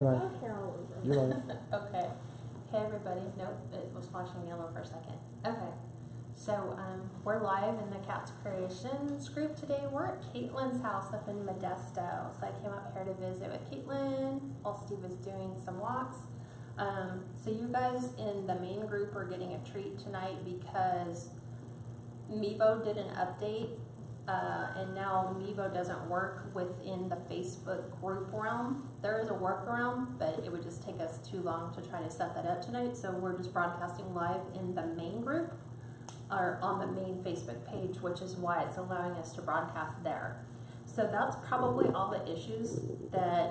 Right. Oh, here all over. You're right. Okay. Hey everybody. Nope, it was flashing yellow for a second. Okay. So we're live in the Cats Creations group today. We're at Caitlin's house up in Modesto. So I came up here to visit with Caitlin while Steve was doing some walks. So you guys in the main group are getting a treat tonight because Mevo did an update, and now Mevo doesn't work within the Facebook group realm. There is a workaround, but it would just take us too long to try to set that up tonight. So we're just broadcasting live in the main group, or on the main Facebook page, which is why it's allowing us to broadcast there. So that's probably all the issues that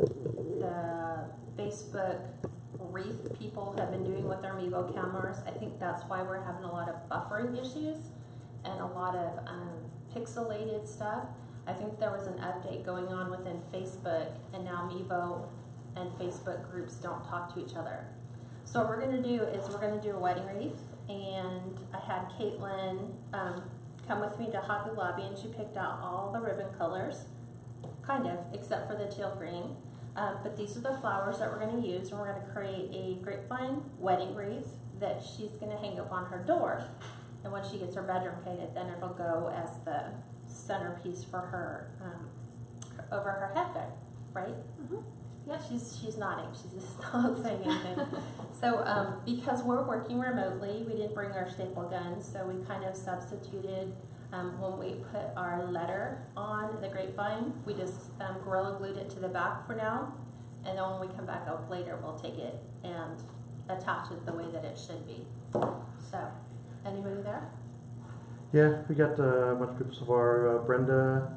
the Facebook Wreath people have been doing with their Mevo cameras. I think that's why we're having a lot of buffering issues and a lot of pixelated stuff. I think there was an update going on within Facebook, and now Mevo and Facebook groups don't talk to each other. So what we're going to do is we're going to do a wedding wreath, and I had Caitlin come with me to Hobby Lobby, and she picked out all the ribbon colors, kind of, except for the teal green. But these are the flowers that we're going to use, and we're going to create a grapevine wedding wreath that she's going to hang up on her door. And when she gets her bedroom painted, then it'll go as the centerpiece for her over her headbed, right? Mm-hmm. Yeah, she's nodding. She's just not saying anything. So because we're working remotely, we didn't bring our staple guns, so we kind of substituted. When we put our letter on the grapevine, we just Gorilla glued it to the back for now, and then when we come back up later, we'll take it and attach it the way that it should be. So, anybody there? Yeah, we got a bunch of people so far. Brenda,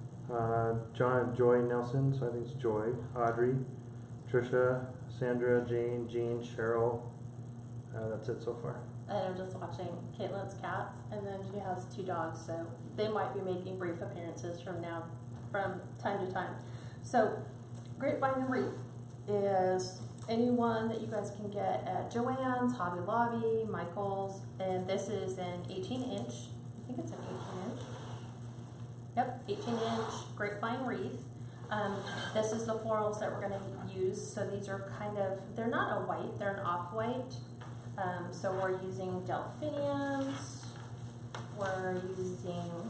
John, Joy Nelson, so I think it's Joy, Audrey, Trisha, Sandra, Jane, Jean, Cheryl. That's it so far. And I'm just watching Caitlin's cats, and then she has 2 dogs, so they might be making brief appearances from time to time. So, Grapevine Wreath is anyone that you guys can get at Joann's, Hobby Lobby, Michael's, and this is an 18-inch. I think it's an 18-inch. Yep, 18-inch grapevine wreath. This is the florals that we're going to use. So these are kind of, they're not a white, they're an off-white. So we're using delphiniums. We're using,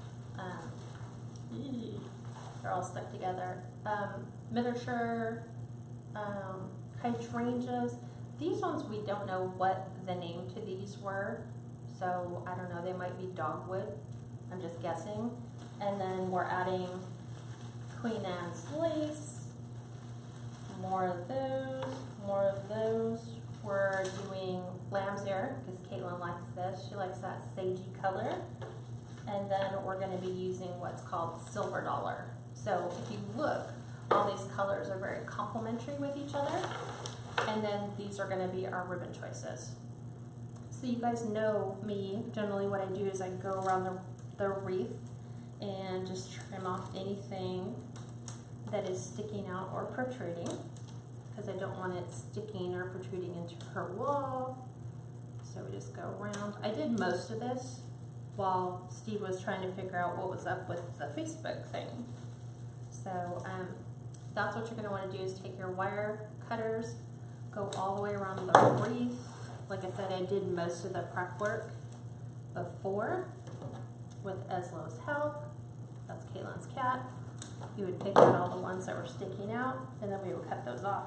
they're all stuck together. Miniature, hydrangeas. These ones we don't know what the name to these were. So I don't know, they might be dogwood. I'm just guessing. And then we're adding Queen Anne's lace, more of those. We're doing lamb's ear because Caitlin likes this. She likes that sagey color. And then we're going to be using what's called silver dollar. So if you look, all these colors are very complementary with each other. And then these are going to be our ribbon choices. So you guys know me. Generally what I do is I go around the wreath and just trim off anything that is sticking out or protruding, because I don't want it sticking or protruding into her wall. So we just go around. I did most of this while Steve was trying to figure out what was up with the Facebook thing. So that's what you're going to want to do is take your wire cutters, go all the way around the wreath. Like I said, I did most of the prep work before with Eslo's help. That's Caitlin's cat. He would pick out all the ones that were sticking out, and then we would cut those off.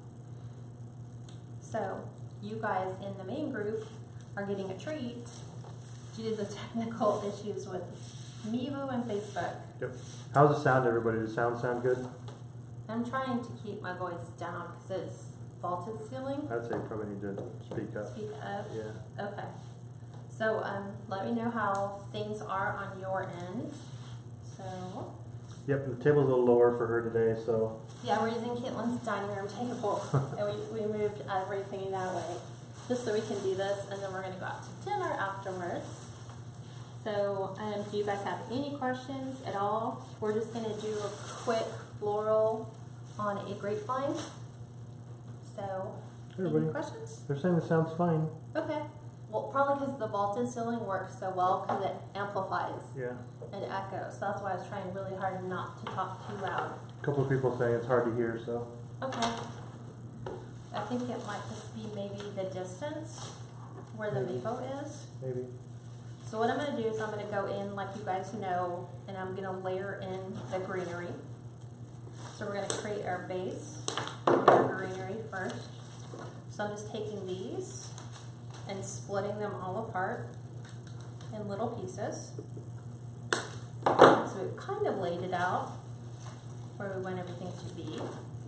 So you guys in the main group are getting a treat due to the technical issues with Mevo and Facebook. Yep. How's the sound, everybody? Does the sound good? I'm trying to keep my voice down because it's vaulted ceiling. I'd say you probably need to speak up. Speak up? Yeah. Okay. So let me know how things are on your end. So. Yep, the table's a little lower for her today, so. Yeah, we're using Caitlin's dining room table, and we moved everything that way, just so we can do this, and then we're going to go out to dinner afterwards. So, do you guys have any questions at all? We're just going to do a quick floral on a grapevine. So, any questions? They're saying it sounds fine. Okay. Well, probably because the vaulted ceiling works so well because it amplifies and echoes. So that's why I was trying really hard not to talk too loud. A couple of people saying it's hard to hear, so. Okay. I think it might just be maybe the distance where the Maybe. Mevo is. Maybe. So what I'm going to do is I'm going to go in, like you guys know, and I'm going to layer in the greenery. So we're going to create our base with our greenery first. So I'm just taking these and splitting them all apart in little pieces. So we've kind of laid it out where we want everything to be.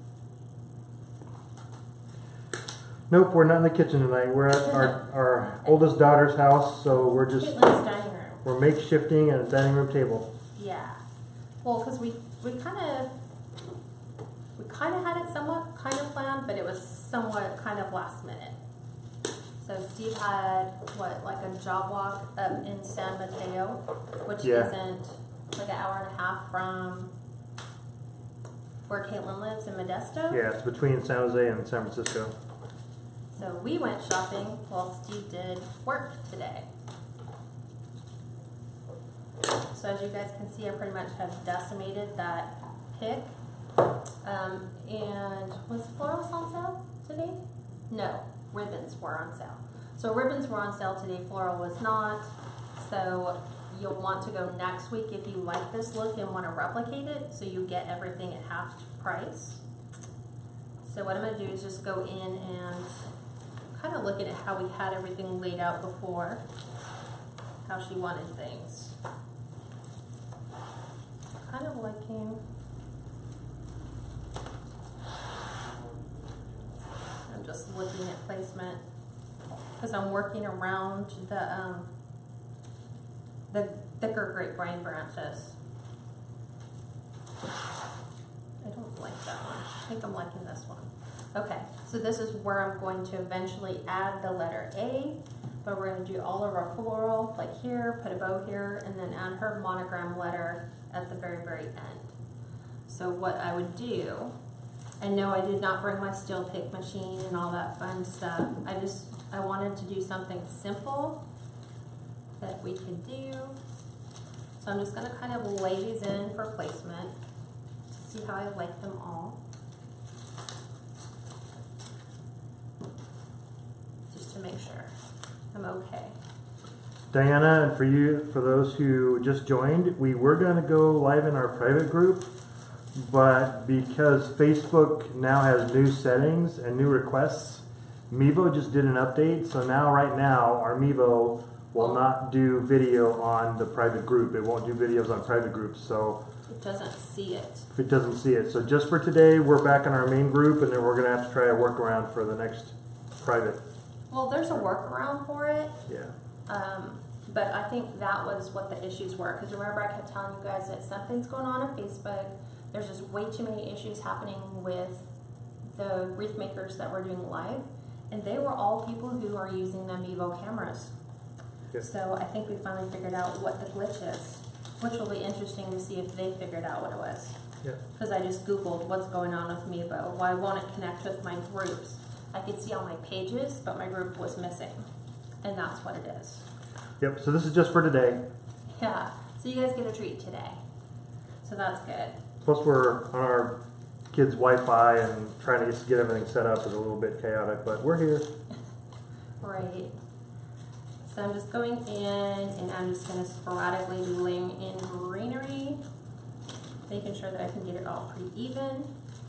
Nope, we're not in the kitchen tonight. We're at our oldest daughter's house, so we're just Caitlin's dining room. we're makeshifting a dining room table. Yeah. Well, because we kind of had it somewhat kind of planned, but it was somewhat kind of last minute. So Steve had like a job walk up in San Mateo, which Yeah. isn't like an hour and a half from where Caitlin lives in Modesto. Yeah, it's between San Jose and San Francisco. So we went shopping while Steve did work today. So as you guys can see, I pretty much have decimated that pick. And was florals on sale today? No, ribbons were on sale. So ribbons were on sale today, floral was not. So you'll want to go next week if you like this look and want to replicate it, so you get everything at half price. So what I'm going to do is just go in and kind of looking at how we had everything laid out before, how she wanted things. Kind of liking, I'm just looking at placement because I'm working around the thicker grapevine branches. I don't like that one. I think I'm liking this one. Okay, so this is where I'm going to eventually add the letter A, but we're going to do all of our floral, like here, put a bow here, and then add her monogram letter at the very, very end. So what I would do, and no, I did not bring my steel pick machine and all that fun stuff. I wanted to do something simple that we could do. So I'm just going to kind of lay these in for placement to see how I like them all. Just to make sure I'm okay. Diana, and for those who just joined, we were going to go live in our private group, but because Facebook now has new settings and new requests, Mevo just did an update, so right now, our Mevo will not do video on the private group. It won't do videos on private groups, so It doesn't see it. if it doesn't see it. So just for today, we're back in our main group, and then we're going to have to try a workaround for the next private. Well, there's a workaround for it. Yeah. But I think that was what the issues were. Because remember, I kept telling you guys that something's going on Facebook. There's just way too many issues happening with the wreath makers that were doing live. And they were all people who are using the Mevo cameras. Yes. So I think we finally figured out what the glitch is, which will be interesting to see if they figured out what it was. Yeah. Because I just Googled what's going on with Mevo. Why won't it connect with my groups? I could see all my pages, but my group was missing. And that's what it is. Yep. So this is just for today. Yeah, so you guys get a treat today. So that's good. Plus, we're on our kids' Wi-Fi, and trying to get everything set up is a little bit chaotic, but we're here. Right. So I'm just going in, and I'm just going to sporadically be laying in greenery, making sure that I can get it all pretty even.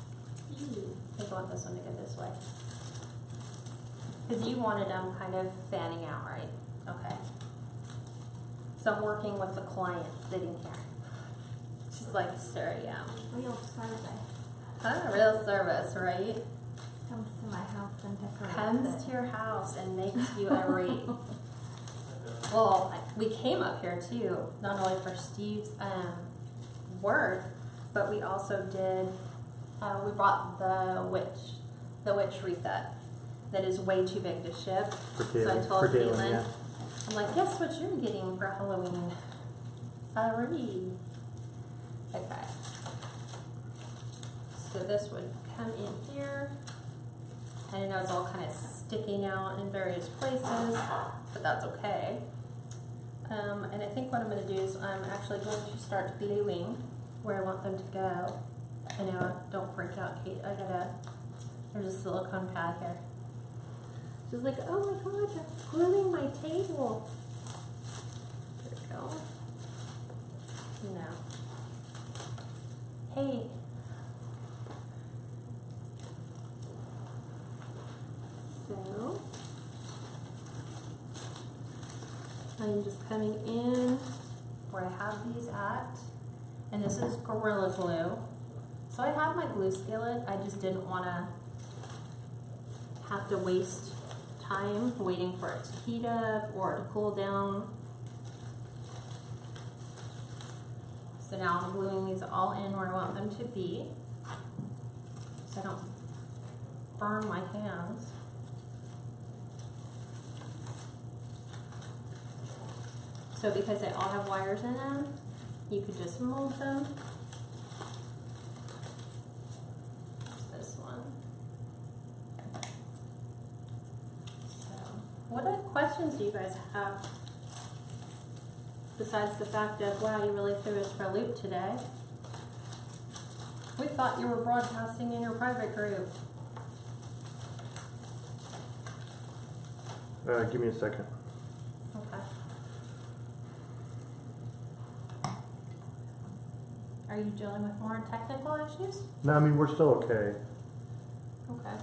I think I want this one to go this way. Because you wanted them kind of fanning out, right? Okay. So I'm working with the client sitting here. She's like, sure, yeah. Real service Huh? Real service, right? comes to my house and decorates Comes it. to your house and makes you irate. Well, we came up here too, not only for Steve's work, but we also did, we brought the witch wreath that is way too big to ship. For So I Caitlin, told for Caitlin, Caitlin, yeah. I'm like, guess what you're getting for Halloween? Alrighty. Okay. So this would come in here. And I know it's all kind of sticking out in various places, but that's okay. And I think what I'm going to do is I'm actually going to start gluing where I want them to go. I know, don't freak out, Kate. I gotta silicone pad here. She's like, oh my god, you're gluing my table. There we go. No. Hey. So, I'm just coming in where I have these at, and this is Gorilla Glue. So I have my glue skillet, I just didn't want to have to waste time waiting for it to heat up or to cool down. So now I'm gluing these all in where I want them to be, so I don't burn my hands. So because they all have wires in them, you could just mold them. This one. So, what other questions do you guys have? Besides the fact of, wow, you really threw us for a loop today. We thought you were broadcasting in your private group. Give me a second. Okay. Are you dealing with more technical issues? No, I mean, we're still okay. Okay.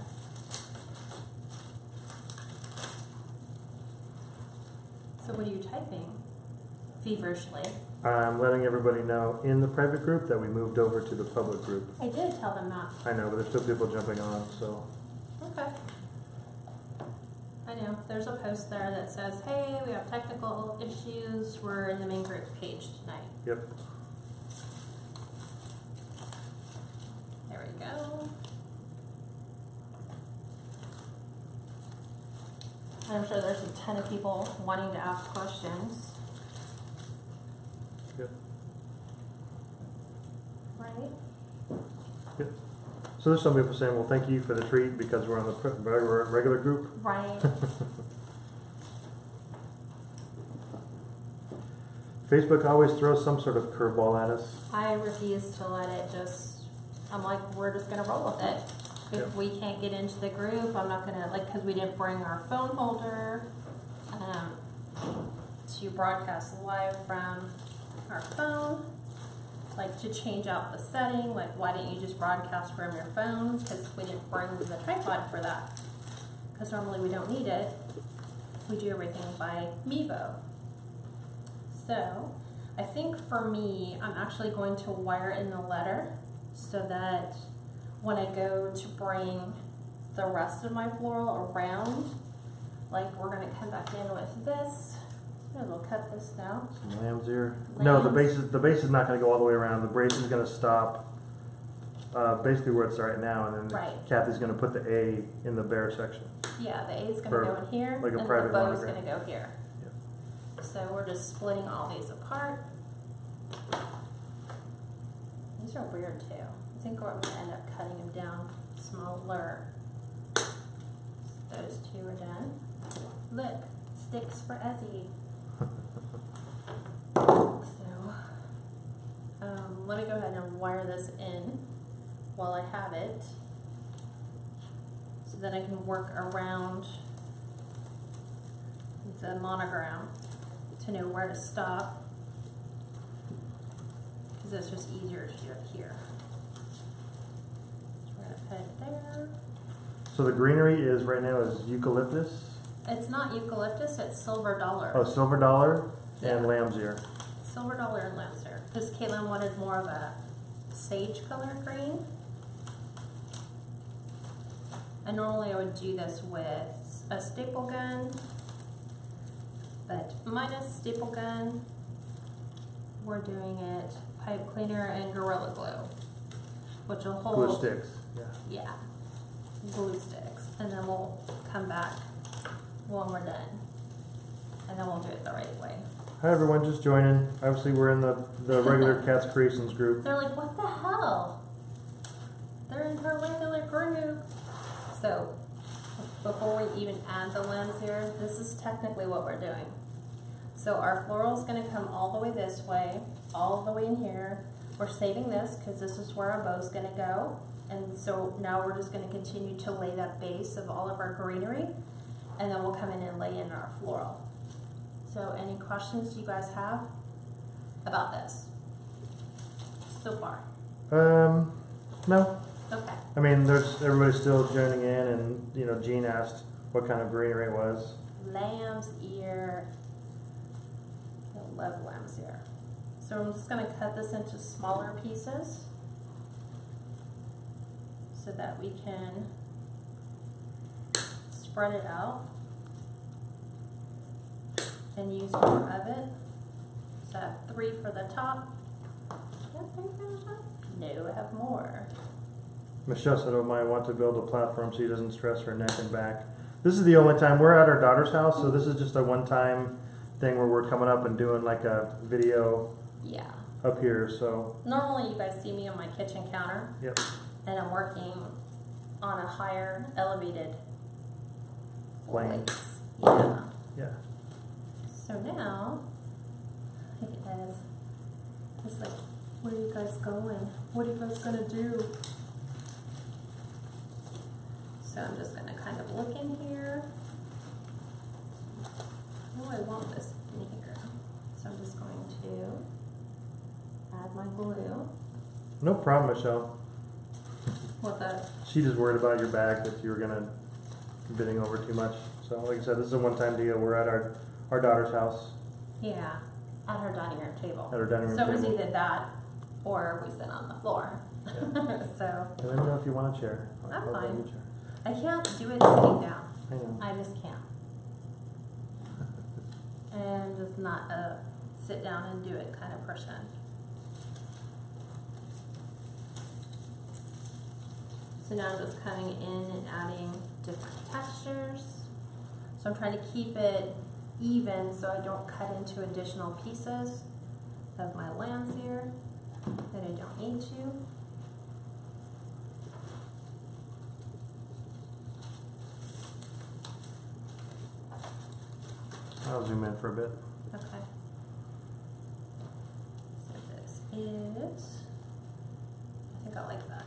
So what are you typing? Feverishly. I'm letting everybody know in the private group that we moved over to the public group. I did tell them that. I know, but there's still people jumping on, so. Okay. I know. There's a post there that says, hey, we have technical issues. We're in the main group page tonight. Yep. There we go. I'm sure there's a ton of people wanting to ask questions. Yep. Right? Yep. So there's some people saying, well, thank you for the treat because we're on the regular group. Right. Facebook always throws some sort of curveball at us. I refuse to let it just, I'm like, we're just going to roll with it. If Yep. we can't get into the group, I'm not going to, like, because we didn't bring our phone holder to broadcast live from our phone. Like, to change out the setting, like, why didn't you just broadcast from your phone? Because we didn't bring the tripod for that. Because normally we don't need it. We do everything by Mevo. So, I think for me, I'm actually going to wire in the letter so that when I go to bring the rest of my floral around, like we're going to come back in with this. And we'll cut this now. Some lamb's ear. No, the Lambs. base is not going to go all the way around. The brace is going to stop basically where it's right now, and then Right. Kathy's going to put the A in the bare section. Yeah, the A is going For to go in here, like a and private the bow is monogram. going to go here. So we're just splitting all these apart. These are weird too. I think we're going to end up cutting them down smaller. Those two are done. Look, sticks for Ezzy. So, let me go ahead and wire this in while I have it, so that I can work around the monogram to know where to stop, because it's just easier to do it here. So we're going to put it there. So the greenery is right now is eucalyptus. It's not eucalyptus, it's silver dollar. Oh, silver dollar and Yeah. lamb's ear. Silver dollar and lamb's ear. Because Caitlin wanted more of a sage color green. And normally I would do this with a staple gun, but minus staple gun, we're doing it pipe cleaner and Gorilla Glue, which will hold. Glue sticks. Yeah. Yeah, glue sticks, and then we'll come back when we're done, and then we'll do it the right way. Hi everyone, just joining. Obviously we're in the regular Cats Creations group. They're like, what the hell? They're in her regular group. So, before we even add the lens here, this is technically what we're doing. So our floral is going to come all the way this way, all the way in here. We're saving this because this is where our bow is going to go. And so now we're just gonna continue to lay that base of all of our greenery, and then we'll come in and lay in our floral. So any questions you guys have about this so far? No. Okay. I mean, everybody's still joining in, and you know, Jean asked what kind of greenery it was. Lamb's ear. I love lamb's ear. So I'm just going to cut this into smaller pieces so that we can spread it out and use more of it. So I have 3 for the top. Do I have 3 for the top? No, I have more. Michelle said, "Oh, might want to build a platform so he doesn't stress her neck and back." This is the only time we're at our daughter's house, so this is just a one-time thing where we're coming up and doing like a video Yeah. up here. So Normally you guys see me on my kitchen counter. yep. And I'm working on a higher elevated Plane. place. Yeah. Yeah. So now, it is, it's like, where are you guys going? What are you guys gonna do? So I'm just gonna kind of look in here. Oh, I want this in here. So I'm just going to add my glue. No problem, Michelle. With the She just worried about your back, that you were gonna be bending over too much. So like I said, this is a one-time deal. We're at our daughter's house yeah, at her dining room table. at her dining room So it was table. either that or we sit on the floor. So And let me know if you want a chair. I'm I'll fine. bring you a chair. I can't do it sitting down. I know. I just can't. And just not a sit down and do it kind of person. So now I'm just coming in and adding different textures. So I'm trying to keep it even so I don't cut into additional pieces of my lamb's ear that I don't need to. I'll zoom in for a bit. Okay. So this is, I think I like that.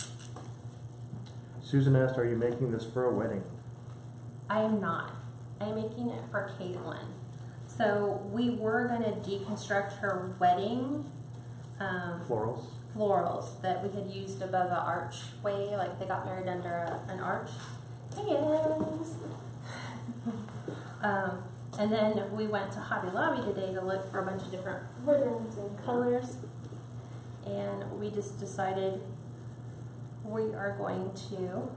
Susan asked, "Are you making this for a wedding?" I am not. I am making it for Caitlin. So we were gonna deconstruct her wedding Florals. florals that we had used above the archway, like they got married under an arch. Hey guys. And then we went to Hobby Lobby today to look for a bunch of different ribbons and colors. And we just decided we are going to,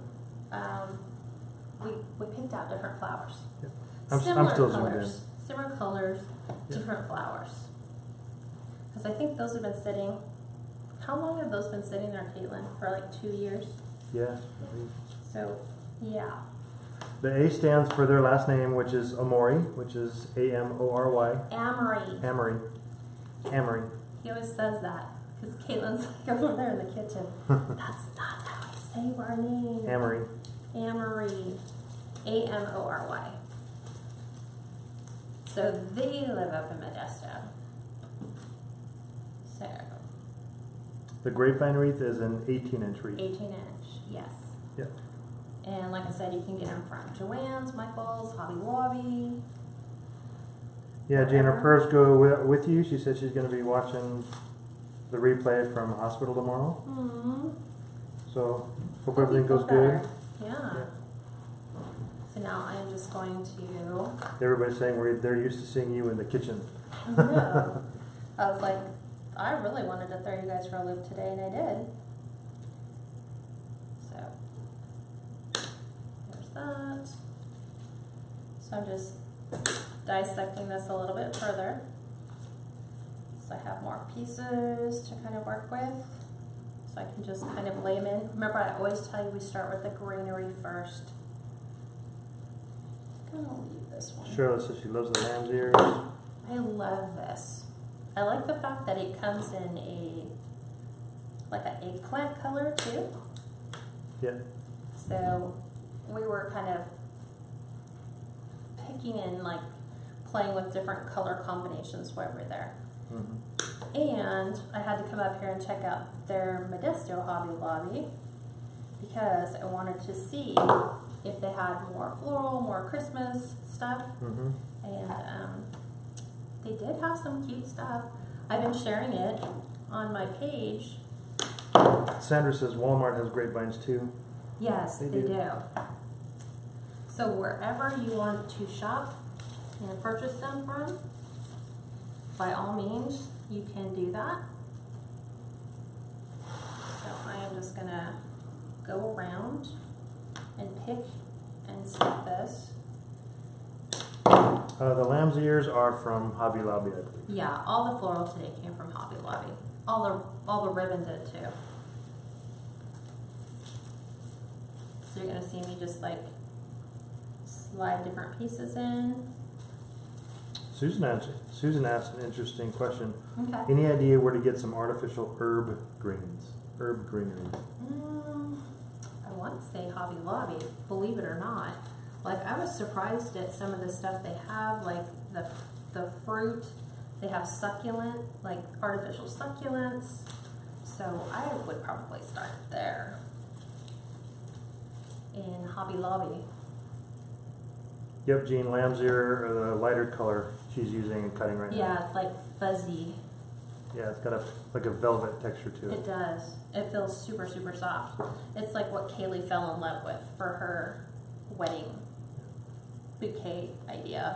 we picked out different flowers. Yep. I'm Similar still zoomed colors, similar colors, Yeah. different flowers. Because I think those have been sitting, how long have those been sitting there, Caitlin? For like 2 years? in. Yeah. So, yeah. The A stands for their last name, which is Amory, which is Amory. Amory. Amory. Amory. He always says that. Because Caitlin's like over there in the kitchen. That's not how I say our name. Amory. Amory. Amory. So they live up in Modesto. So, The grapevine wreath is an 18-inch wreath. 18-inch, yes. Yep. And like I said, you can get them from Joann's, Michael's, Hobby Lobby. Yeah, Jane, her prayers go with you. She said she's going to be watching the replay from hospital tomorrow. Mm-hmm. So, hope everything goes good. Yeah. Yeah. So now I'm just going to, Everybody's saying they're used to seeing you in the kitchen. I know. I was like, I really wanted to throw you guys for a loop today, and I did. So, there's that. So I'm just dissecting this a little bit further. So I have more pieces to kind of work with. So I can just kind of lay them in. Remember, I always tell you we start with the greenery first. I'm gonna leave this one. Charlotte says she loves the lamb's ears. I love this. I like the fact that it comes in like an eggplant color too. Yeah. So we were kind of picking and like playing with different color combinations while we were there. Mm-hmm. And I had to come up here and check out their Modesto Hobby Lobby because I wanted to see if they had more floral, more Christmas stuff. Mm-hmm. And they did have some cute stuff. I've been sharing it on my page. Sandra says Walmart has grapevines too. Yes, They they do. do. So wherever you want to shop and purchase them from, by all means, you can do that. So I am just gonna go around and pick and set this. The lamb's ears are from Hobby Lobby, I believe. Yeah, all the floral today came from Hobby Lobby. All the ribbon did too. So you're gonna see me just like slide different pieces in. Susan asked an interesting question. Okay. Any idea where to get some artificial herb greens? Herb greenery. I want to say Hobby Lobby, believe it or not. Like, I was surprised at some of the stuff they have, like the fruit. They have succulent, like artificial succulents. So I would probably start there in Hobby Lobby. Yep, Jean, lamb's ear, or the lighter color she's using and cutting right now. Yeah, it's like fuzzy. Yeah, it's got like a velvet texture to it. It does. It feels super, super soft. It's like what Kaylee fell in love with for her wedding bouquet idea.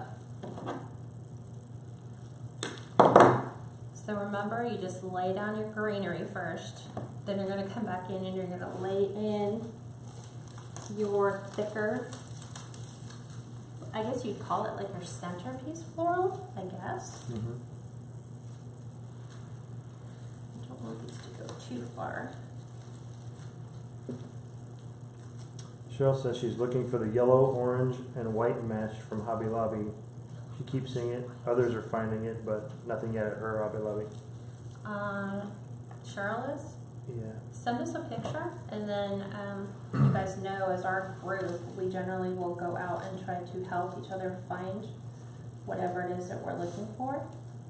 So remember, you just lay down your greenery first. Then you're going to come back in and you're going to lay in your thicker, I guess you'd call it like your centerpiece floral, I guess. Mm-hmm. I don't want these to go too far. Cheryl says she's looking for the yellow, orange, and white mesh from Hobby Lobby. She keeps seeing it. Others are finding it, but nothing yet at her Hobby Lobby. Cheryl is? Yeah. Send us a picture, and then you guys know, as our group, we generally will go out and try to help each other find whatever it is that we're looking for.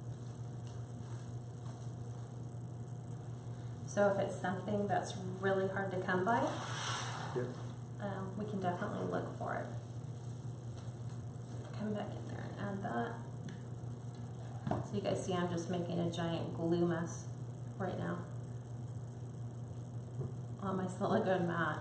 So if it's something that's really hard to come by, Yep. we can definitely look for it. Come back in there and add that. So you guys see I'm just making a giant glue mess right now on my silicone mat.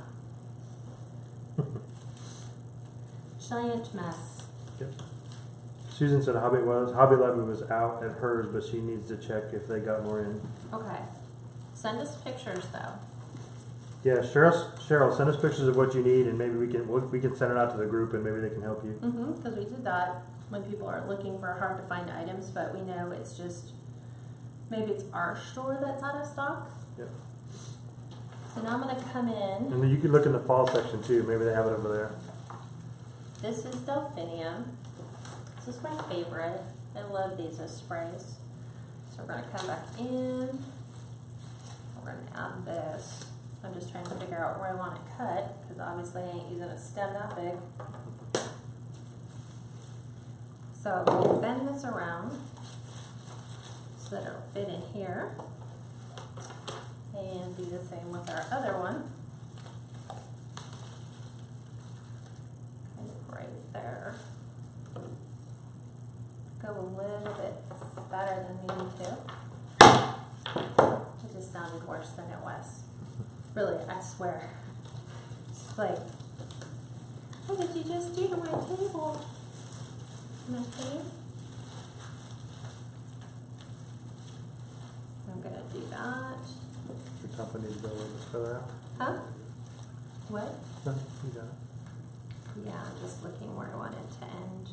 Giant mess. Yep. Susan said Hobby Lobby was out at hers, but she needs to check if they got more in. Okay. Send us pictures though. Yeah, Cheryl, send us pictures of what you need, and maybe we can send it out to the group, and maybe they can help you. Because we did that when people are looking for hard to find items, but we know it's just, maybe it's our store that's out of stock. Yep. So now I'm going to come in. And then you could look in the fall section too. Maybe they have it over there. This is Delphinium. This is my favorite. I love these as sprays. So we're going to come back in. We're going to add this. I'm just trying to figure out where I want it cut, because obviously I ain't using a stem that big. So we'll bend this around so that it'll fit in here. And do the same with our other one. Kind of right there. Go a little bit better than we need to. It just sounded worse than it was. Really, I swear. It's like, what did you just do to my table? My table? I'm gonna do that. Your top needs to go a little bit further out. Huh? What? No, you got it. Yeah, I'm just looking where I want it to end.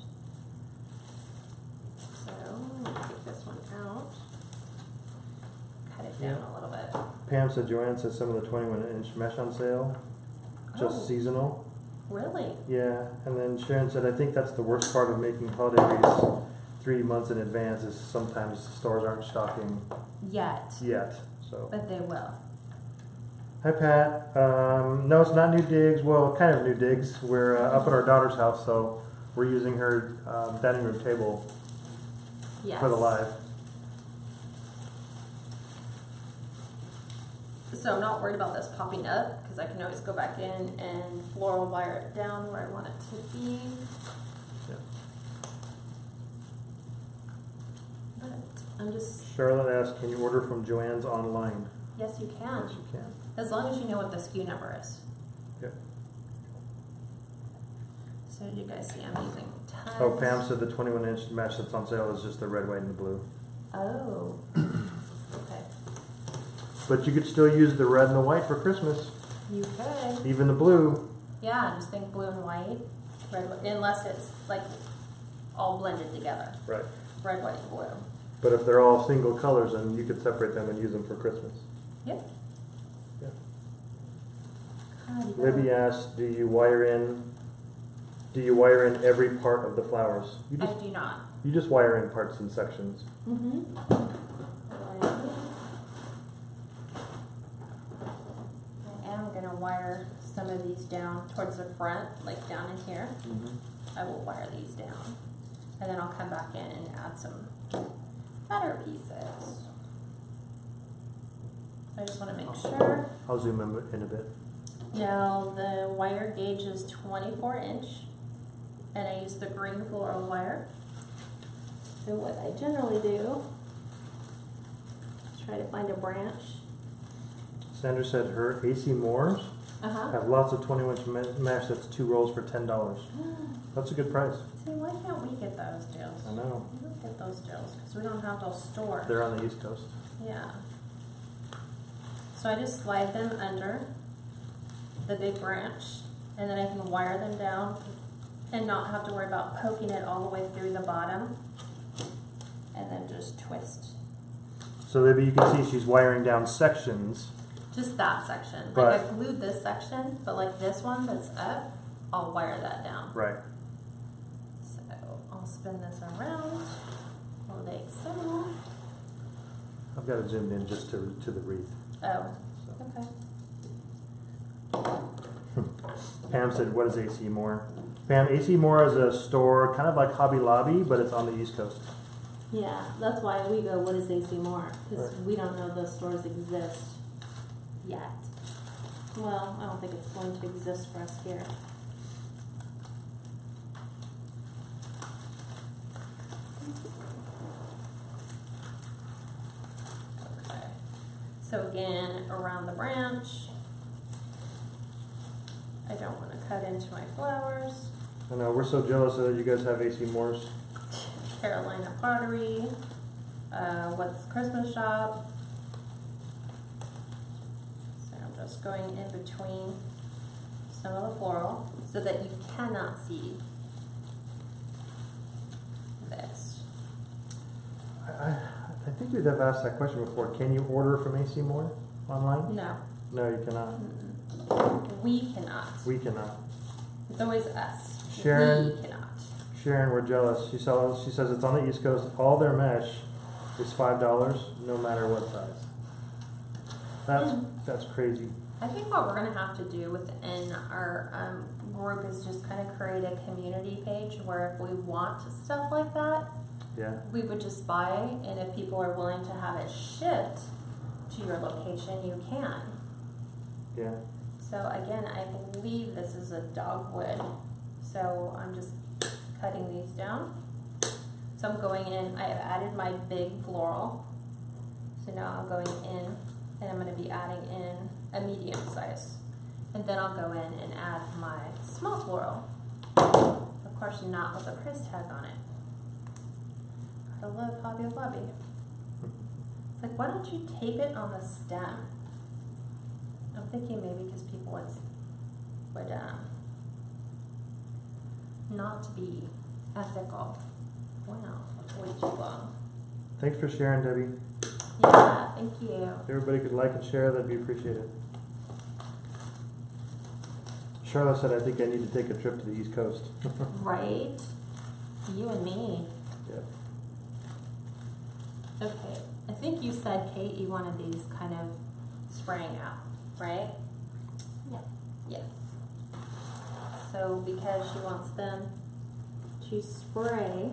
So, I'm gonna take this one out. Cut it down a little bit. Pam said Joanne said some of the 21-inch mesh on sale, just Oh. seasonal. Really? Yeah, and then Sharon said, I think that's the worst part of making holiday wreaths 3 months in advance is sometimes stores aren't stocking Yet. yet. So, But they will. hi Pat. No, it's not new digs. Well, kind of new digs. We're up at our daughter's house, so we're using her dining room table Yes. for the live. So I'm not worried about this popping up because I can always go back in and floral wire it down where I want it to be. Yeah. But I'm just, Charlotte asked, can you order from Joann's online? yes you can. Yes, you can. As long as you know what the SKU number is. Yep. So you guys see I'm using tons. Oh, Pam said the 21-inch mesh that's on sale is just the red, white, and the blue. Oh. Okay. But you could still use the red and the white for Christmas. You could. Even the blue. Yeah, just think blue and white. Red, unless it's like all blended together. Right. Red, white, and blue. But if they're all single colors, then you could separate them and use them for Christmas. Yep. Yeah. God, you Libby gotta- asked, do you wire in every part of the flowers? I do not. You just wire in parts and sections. Mm-hmm. I am gonna wire some of these down towards the front, like down in here. I will wire these down. And then I'll come back in and add some better pieces. I just wanna make sure. I'll zoom in a bit. Now the wire gauge is 24 inch and I use the green floral wire. So what I generally do is try to find a branch. Sandra said her AC Moores Uh-huh. have lots of 21-inch mesh that's 2 rolls for $10. That's a good price. See, why can't we get those deals? I know. We don't get those deals because we don't have those stores. They're on the East Coast. Yeah. So I just slide them under the big branch and then I can wire them down and not have to worry about poking it all the way through the bottom and then just twist. So maybe you can see she's wiring down sections. Just that section. But- Like I glued this section, but like this one that's up, I'll wire that down. Right. So I'll spin this around like so. I've got it zoomed in just to the wreath. Oh, So. okay. Pam said, what is AC Moore? Pam, AC Moore is a store kind of like Hobby Lobby, but it's on the East Coast. Yeah, that's why we go, what is AC Moore? Because Right. we don't know those stores exist yet. Well, I don't think it's going to exist for us here. Okay. So again, around the branch, I don't want to cut into my flowers. I know, we're so jealous that you guys have AC Moores. Carolina Pottery, What's Christmas Shop. So I'm just going in between some of the floral so that you cannot see this. I think you'd have asked that question before. Can you order from AC Moore online? No, No, you cannot. we cannot. We cannot. It's always us. Sharon. We cannot. Sharon, we're jealous. She says it's on the East Coast. All their mesh is $5, no matter what size. That's crazy. I think what we're going to have to do within our group is just kind of create a community page where if we want stuff like that, Yeah. we would just buy, and if people are willing to have it shipped to your location, you can. Yeah. So again, I believe this is a dogwood. So I'm just cutting these down. So I'm going in, I have added my big floral. So now I'm going in and I'm going to be adding in a medium size. And then I'll go in and add my small floral. Of course, not with a price tag on it. I love Hobby Lobby. It's like, why don't you tape it on the stem? I'm thinking maybe because people would not be ethical. Wow, that's way too long. Thanks for sharing, Debbie. Yeah, thank you. If everybody could like and share, that'd be appreciated. Charlotte said, I think I need to take a trip to the East Coast. Right? You and me. Yeah. Okay, I think you said, Kate, you wanted these kind of spraying out, right? Yeah. Yes. So because she wants them to spray,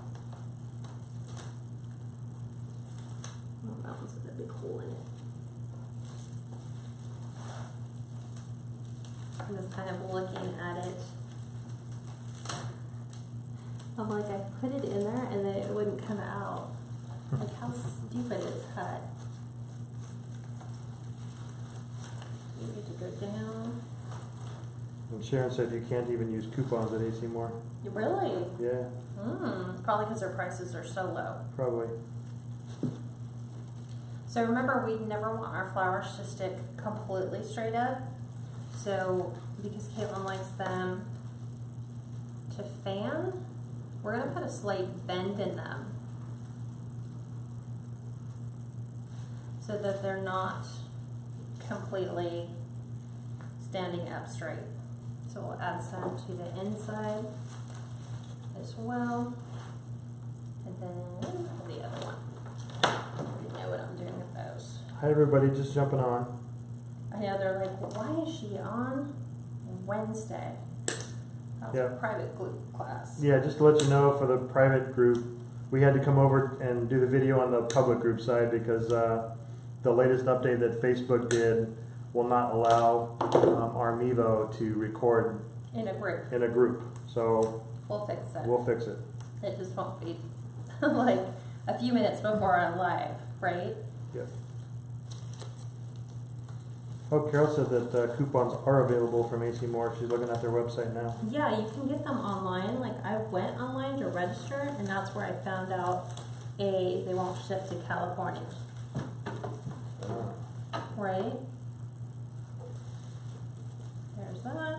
oh, that one's got a big hole in it. was kind of looking at it. I'm like, I put it in there and then it wouldn't come out. Like, how stupid is HUD? You need to go down. And Sharon said you can't even use coupons at AC Moore. Really? Yeah, Probably because their prices are so low. probably. So remember, we never want our flowers to stick completely straight up. So because Caitlin likes them to fan, we're gonna put a slight bend in them so that they're not completely standing up straight. So we'll add some to the inside as well, and then the other one. I know what I'm doing with those. Hi everybody, just jumping on. I know they're like, well, why is she on Wednesday? That was Yeah. a private glue class. Yeah, just to let you know, for the private group, we had to come over and do the video on the public group side because the latest update that Facebook did will not allow our Mevo to record In a group. in a group. So We'll fix it. we'll fix it. It just won't be like a few minutes before I'm live, right? Yep. Oh, Carol said that coupons are available from AC Moore. She's looking at their website now. Yeah, you can get them online. Like, I went online to register, and that's where I found out they won't ship to California, right? There's that.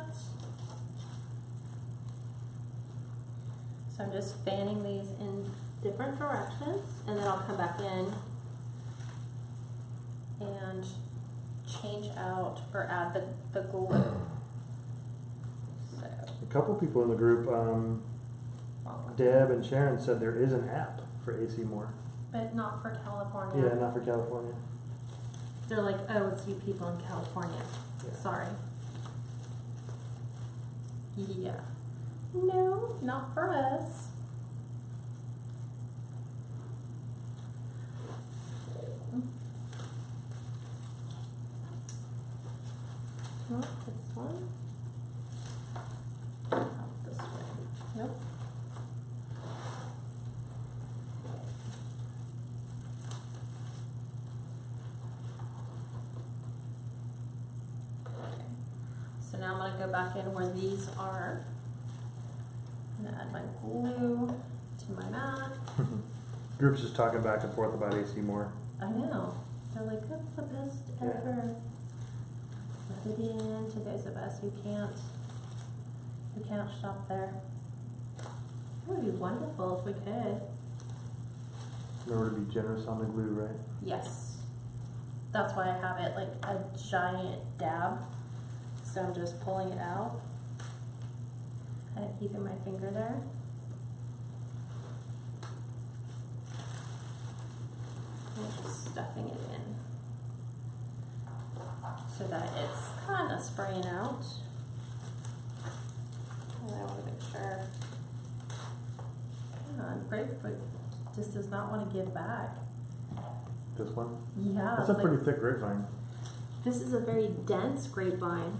So I'm just fanning these in different directions, and then I'll come back in and change out or add the glue. So, A couple people in the group, Deb and Sharon, said there is an app for AC Moore. but not for California. Yeah, not for California. They're like, oh, it's you people in California. Yeah. Sorry. Yeah. No, not for us. Not this one. Not this way. Nope. Okay. So now I'm going to go back in where these are. I'm going to add my glue to my mat. Group's just talking back and forth about AC Moore. I know. They're like, that's the best Yeah. ever. Rub it in to those of us who can't shop there. It would be wonderful if we could. Remember to be generous on the glue, right? Yes. That's why I have it like a giant dab. So I'm just pulling it out. Kind of keeping my finger there. And just stuffing it in. So that it's kind of spraying out. And I want to make sure. Grapefruit just does not want to give back. This one? Yeah. That's it's a like- pretty thick grapevine. This is a very dense grapevine.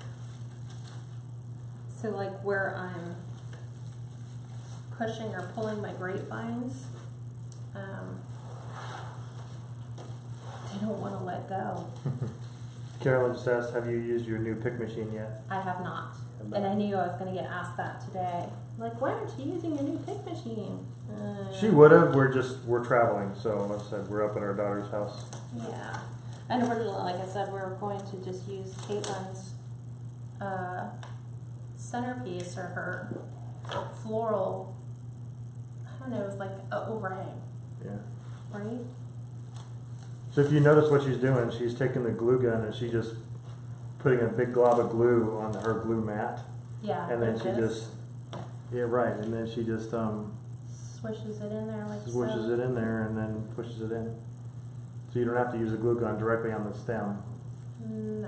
So like where I'm pushing or pulling my grapevines, they don't want to let go. Carolyn just asked, have you used your new pick machine yet? I have not. Have And not. I knew I was going to get asked that today. Like, why aren't you using your new pick machine? She would have. We're traveling, so like I said, we're up at our daughter's house. Yeah. And originally, like I said, we were going to just use Caitlin's centerpiece or her floral, I don't know, it was like an overhang, Yeah. right? So if you notice what she's doing, she's taking the glue gun and she's just putting a big glob of glue on her glue mat, Yeah. and then like she this. just right, and then she just Swishes it in there like swishes so. it in there and then pushes it in. So you don't have to use the glue gun directly on the stem. No.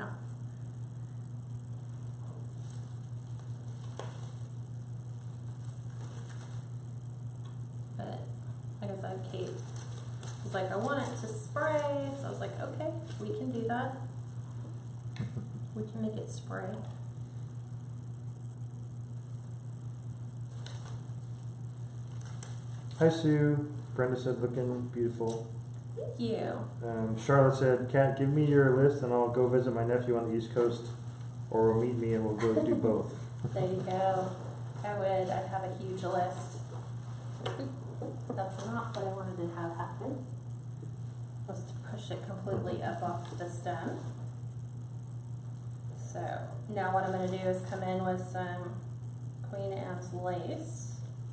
But like I said, Kate was like, I want it to spray. So I was like, okay, we can do that. We can make it spray. Hi Sue. Brenda said looking beautiful. Thank you. Charlotte said, Kat, give me your list and I'll go visit my nephew on the East Coast, or meet me and we'll go do both. There you go. I'd have a huge list. That's not what I wanted to have happen. Was to push it completely up off the stem. So now what I'm going to do is come in with some Queen Anne's lace.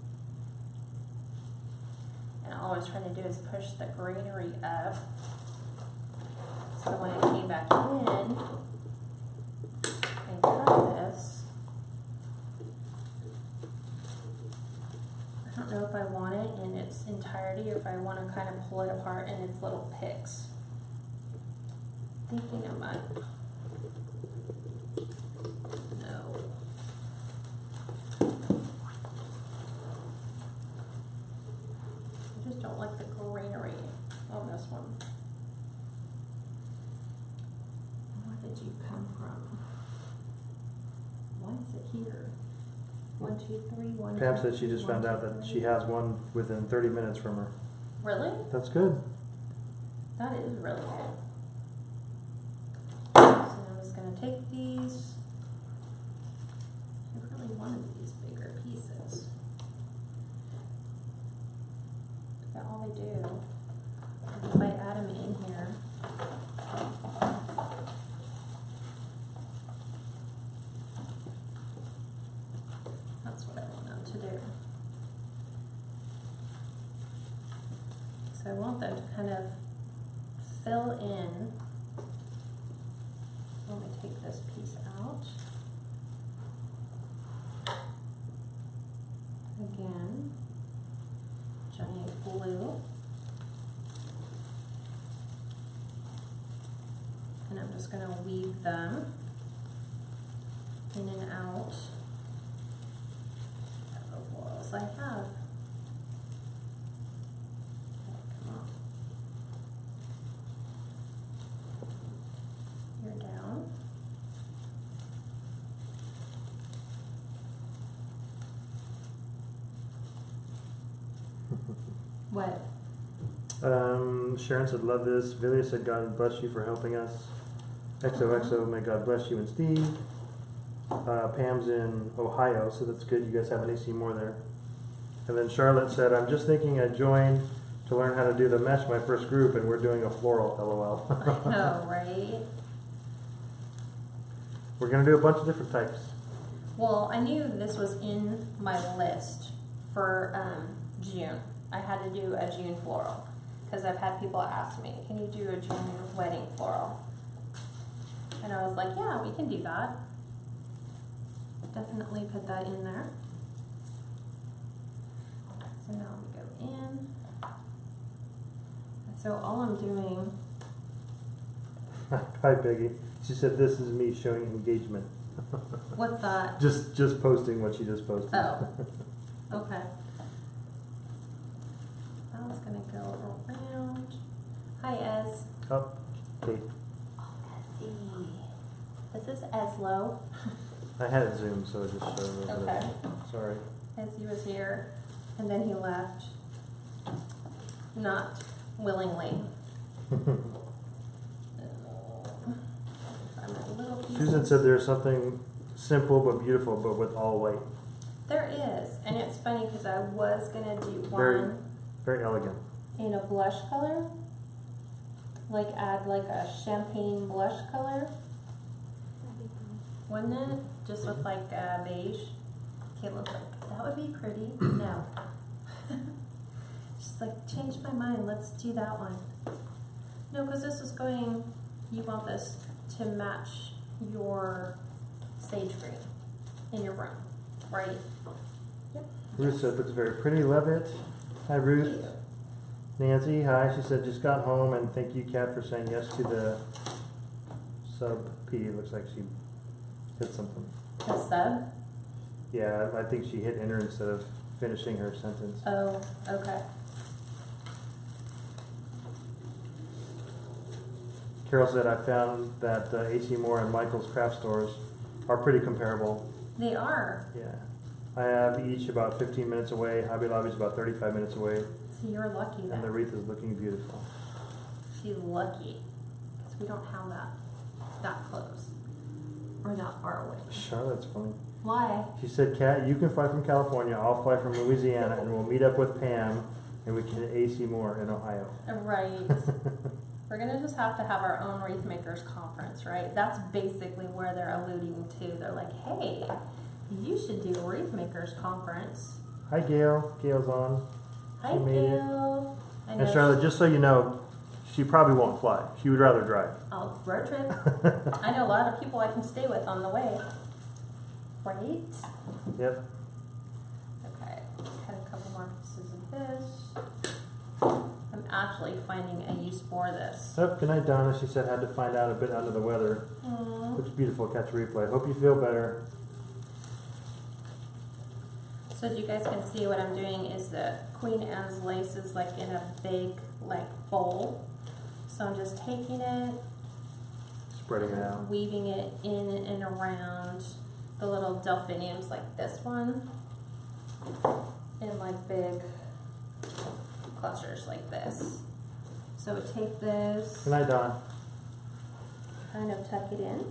And all I was trying to do is push the greenery up. So when I came back in and cut this, I don't know if I want it in its entirety or if I want to kind of pull it apart in its little picks. Thinking I might. No. I just don't like the greenery on this one. Where did you come from? Why is it here? 1, 2, 3, 1. Pam 2, said she just 1, found 2, out that 3. she has one within 30 minutes from her. Really? That's good. That is really good. So I'm just going to take these. I really wanted these bigger pieces. But all they do is if I add them in here, that's what I want them to do. So I want them to kind of fill in. Let me take this piece out. Again, giant glue. And I'm just going to weave them in and out of the walls I have. Come on. You're down. What? Sharon said, love this. Vilia said, God bless you for helping us. XOXO, may God bless you and Steve. Pam's in Ohio, so that's good. You guys have an AC more there. And then Charlotte said, I'm just thinking I joined to learn how to do the mesh, my first group, and we're doing a floral, LOL. I know, right? We're going to do a bunch of different types. Well, I knew this was in my list for June. I had to do a June floral because I've had people ask me, can you do a June wedding floral? And I was like, yeah, we can do that. Definitely put that in there. So now we go in. So all I'm doing, Hi, Peggy. She said, this is me showing engagement. what's that? Just posting what she just posted. Oh, okay. I was gonna go around. Hi, Ez. Oh, Kate. Oh, Ezzy. Is this Eslo? I had it zoomed, so it just showed. Okay. Sorry. Ezzy was here, and then he left. Not willingly. Susan said there's something simple but beautiful, but with all white. There is, and it's funny because I was gonna do Very- one Very elegant. in a blush color, like add like a champagne blush color, wouldn't it? Just with like beige. Caitlin's like, that would be pretty. No. She's like, change my mind. Let's do that one. No, because this is going. You want this to match your sage green in your room, right? Yep. Ruth said it's very pretty. Love it. Hi, Ruth. Nancy, hi. She said just got home and thank you, Kat, for saying yes to the sub P. It looks like she hit something. The sub? Yeah, I think she hit enter instead of finishing her sentence. Oh, okay. Carol said I found that AC Moore and Michael's craft stores are pretty comparable. They are. Yeah. I have each about 15 minutes away. Hobby Lobby's about 35 minutes away. So you're lucky And the then. wreath is looking beautiful. She's lucky. Because we don't have that close. We're not far away. Charlotte's funny. Why? She said, Kat, you can fly from California, I'll fly from Louisiana, and we'll meet up with Pam, and we can AC more in Ohio. Right. We're gonna just have to have our own Wreath Makers conference, right? That's basically where they're alluding to. They're like, hey, you should do a Wreath Makers conference. Hi, Gail. Gail's on. Hi, She made it. Gail. I And know Charlotte, just so you know, she probably won't fly. She would rather drive. I'll road trip. I know a lot of people I can stay with on the way. Right? Yep. Okay, cut a couple more pieces of this. I'm actually finding a use for this. Oh, good night, Donna. She said had to find out a bit under the weather. Looks beautiful. Catch a replay. Hope you feel better. So as you guys can see, what I'm doing is the Queen Anne's lace is like in a big like bowl. So I'm just taking it, Spreading it out. weaving it in and around the little delphiniums like this one in like big clusters like this. So we take this, Good night, Don. kind of tuck it in.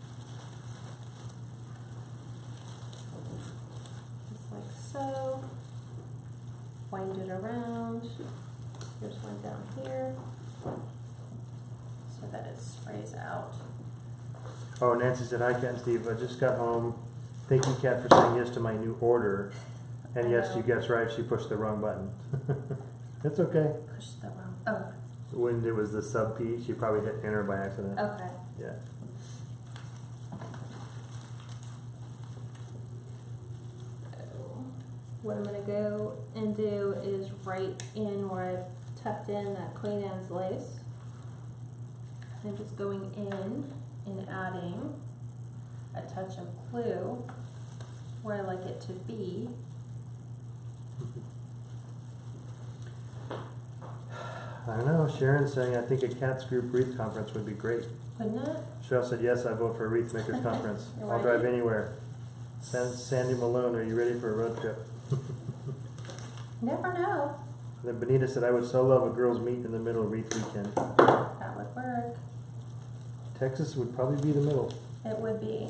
Just like so. Wind it around. Here's one down here. So that it sprays out. Oh, Nancy said, hi, Kat and Steve. I just got home. Thank you, Kat, for saying yes to my new order. And I yes, know. you guessed right. She pushed the wrong button. It's okay. Push the wrong. Oh, When it was the sub P, she probably hit enter by accident. okay. Yeah. What I'm gonna go and do is right in where I've tucked in that Queen Anne's lace. I'm just going in and adding a touch of glue where I like it to be. I don't know. Sharon's saying, I think a Cats Group Wreath Conference would be great. Wouldn't it? Cheryl said, yes, I vote for a Wreath Makers Conference. You're I'll drive ready? anywhere. Sandy Malone, are you ready for a road trip? Never know. Then Benita said, I would so love a girls' meet in the middle of Wreath Weekend. That would work. Texas would probably be the middle. It would be.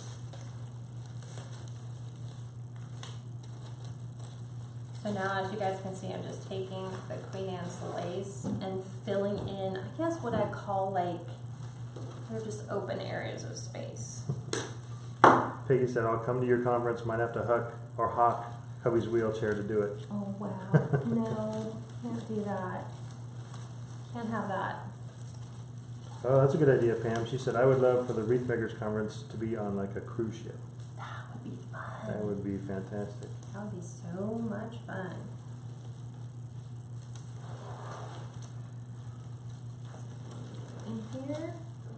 So now, as you guys can see, I'm just taking the Queen Anne's lace and filling in, I guess what I call like, they're just open areas of space. Peggy said, I'll come to your conference, might have to hawk hubby's wheelchair to do it. Oh, wow. No, can't do that. Can't have that. Oh, that's a good idea, Pam. She said, I would love for the Wreath Makers Conference to be on like a cruise ship. That would be fun. That would be fantastic. That would be so much fun. In here.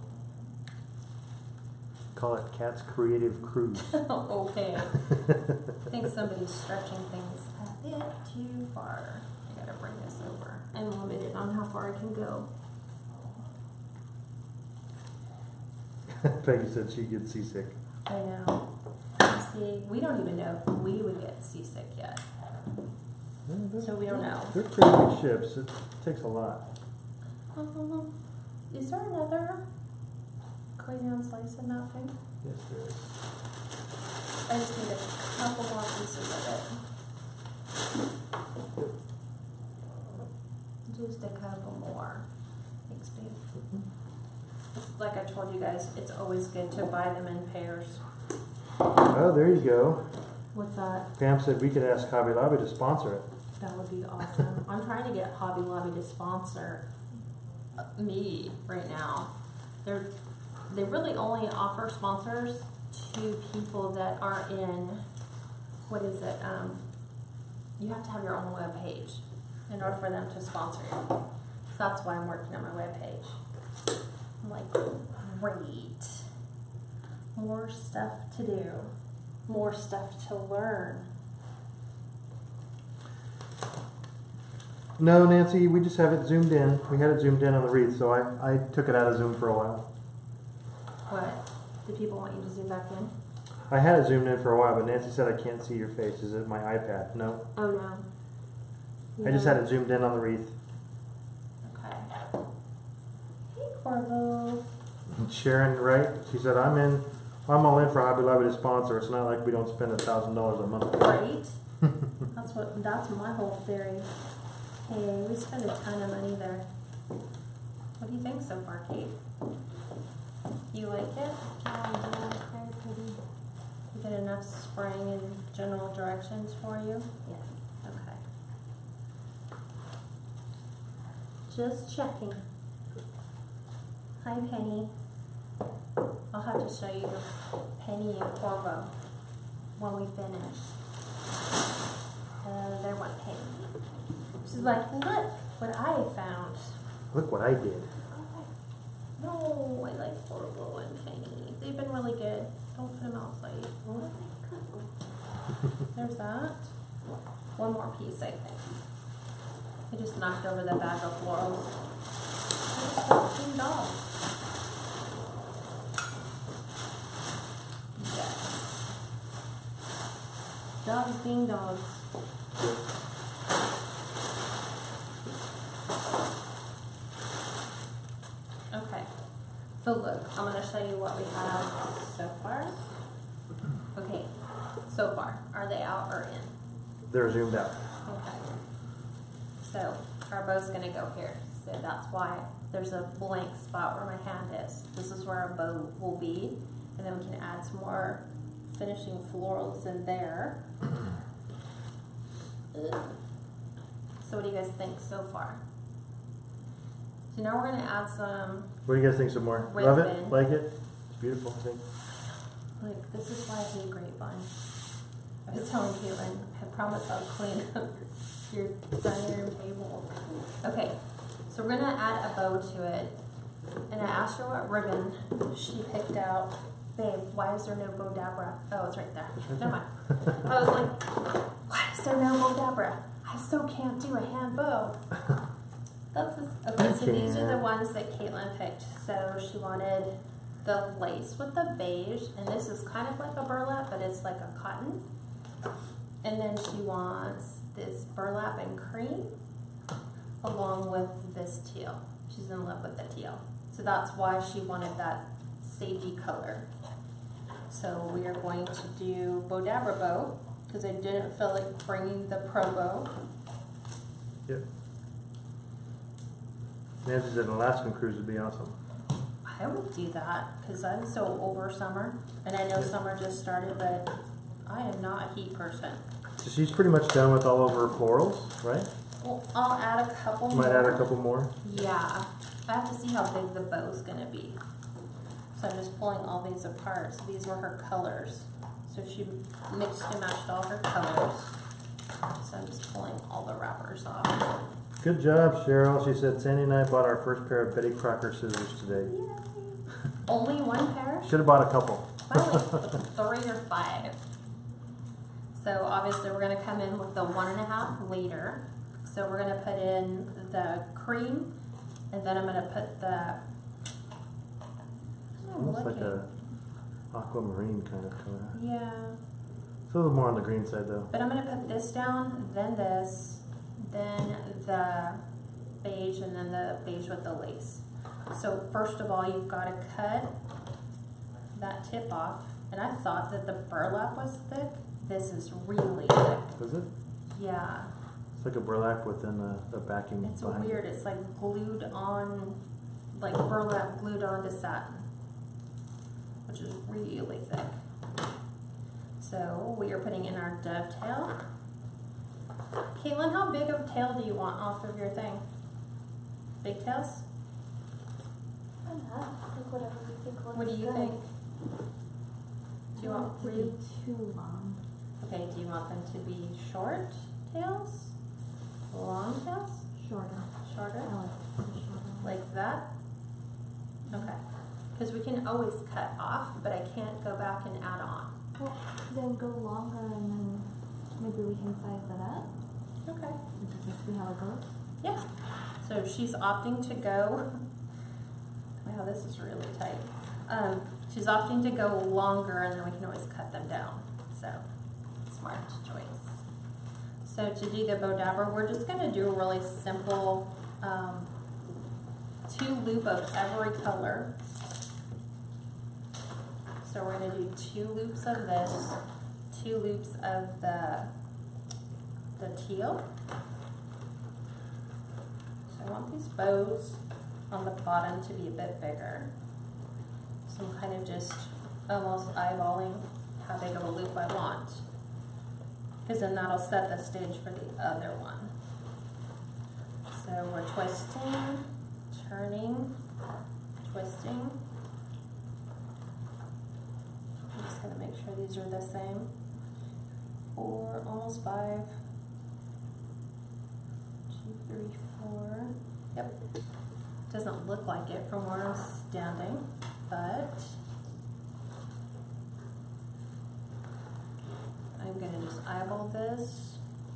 Call it Cat's Creative Cruise. Okay. I think somebody's stretching things a bit too far. I gotta bring this over. I'm limited on how far I can go. Peggy said she gets seasick. I know. See, we don't even know if we would get seasick yet. So we don't know. They're pretty big ships. It takes a lot. Is there another Queen Anne's lace in that thing? Yes, there is. I just need a couple more pieces of it. Just a couple more. Thanks, babe. Like I told you guys, it's always good to buy them in pairs. Oh, there you go. What's that? Pam said we could ask Hobby Lobby to sponsor it. That would be awesome. I'm trying to get Hobby Lobby to sponsor me right now. They really only offer sponsors to people that are in, what is it? You have to have your own web page in order for them to sponsor you. So that's why I'm working on my web page. I'm like, great. More stuff to do. More stuff to learn. No, Nancy, we just have it zoomed in. We had it zoomed in on the wreath, so I took it out of Zoom for a while. What? Do people want you to zoom back in? I had it zoomed in for a while, but Nancy said I can't see your face. Is it my iPad? No. Oh no. I just had it zoomed in on the wreath. Okay. Hey Corvo. Sharon Wright, she said, I'm all in for Hobby Lobby to sponsor. It's not like we don't spend $1,000 a month. Right? That's my whole theory. Hey, we spend a ton of money there. What do you think so far, Kate? You like it? Yeah, it's very pretty. You get enough spraying and general directions for you? Yes. Okay. Just checking. Hi, Penny. I'll have to show you Penny and Corvo when we finish. There went Penny. She's like, look what I found. Look what I did. No, I like Corvo and Penny. They've been really good. Don't put them outside. There's that. One more piece, I think. I just knocked over the bag of florals. There's 13 dogs. Yes. Dogs being dogs. Okay. So look, I'm going to show you what we have so far. Okay. So far, are they out or in? They're zoomed out. Okay. So our bow's gonna go here. So that's why there's a blank spot where my hand is. This is where our bow will be. And then we can add some more finishing florals in there. So what do you guys think so far? So now we're gonna add some, What do you guys think some more? Love it? Ribbon. Like it? It's beautiful, I think. like, this is why I hate grapevine. I was telling Caitlin, I promise I'll clean up your dining room table. Okay, so we're gonna add a bow to it. And I asked her what ribbon she picked out. Babe, why is there no Bow Dabra? Oh, it's right there. Never mind. I was like, why is there no Bow Dabra? I still can't do a hand bow. Okay, so these are the ones that Caitlin picked. So she wanted the lace with the beige, and this is kind of like a burlap, but it's like a cotton. And then she wants this burlap and cream along with this teal. She's in love with the teal. So that's why she wanted that sagey color. So we are going to do Bow Dabra bow because I didn't feel like bringing the Pro bow. Yep. Nancy said an Alaskan cruise would be awesome. I would do that because I'm so over summer. And I know summer just started, but I am not a heat person. So she's pretty much done with all of her florals, right? Well, I'll add a couple more. Might add a couple more. Yeah. I have to see how big the bow's going to be. So I'm just pulling all these apart. So these were her colors. So she mixed and matched all her colors. So I'm just pulling all the wrappers off. Good job, Cheryl. She said Sandy and I bought our first pair of Betty Crocker scissors today. Only one pair? Should have bought a couple. Probably 3 or 5. So obviously we're going to come in with the 1.5 liter. So we're going to put in the cream, and then I'm going to put the Almost like a aquamarine kind of color. yeah. It's a little more on the green side though. But I'm going to put this down, then this, then the beige, and then the beige with the lace. So first of all, you've got to cut that tip off. And I thought that the burlap was thick. This is really thick. Is it? Yeah. It's like a burlap within the backing It's behind weird. it. It's like glued on, like burlap glued onto satin, which is really thick. So we are putting in our dovetail. Caitlin, how big of a tail do you want off of your thing? Big tails? Whatever you think looks What do you good. think? Do you want to be too long? Okay, do you want them to be short tails? Long tails? Shorter. Shorter? I like the shorter. Like that? Okay. Because we can always cut off, but I can't go back and add on. Well, then go longer and then maybe we can size it up. Okay. And just see how it goes. Yeah. So she's opting to go. Wow, this is really tight. She's opting to go longer, and then we can always cut them down. So, smart choice. So to do the bow dabber, we're just gonna do a really simple 2 loop of every color. So we're gonna do 2 loops of this, 2 loops of the teal. So I want these bows on the bottom to be a bit bigger. So I'm kind of just almost eyeballing how big of a loop I want, because then that'll set the stage for the other one. So we're twisting, turning, twisting. I'm just gonna make sure these are the same. 4, almost 5. 2, 3, 4. Yep. Doesn't look like it from where I'm standing, but I'm gonna just eyeball this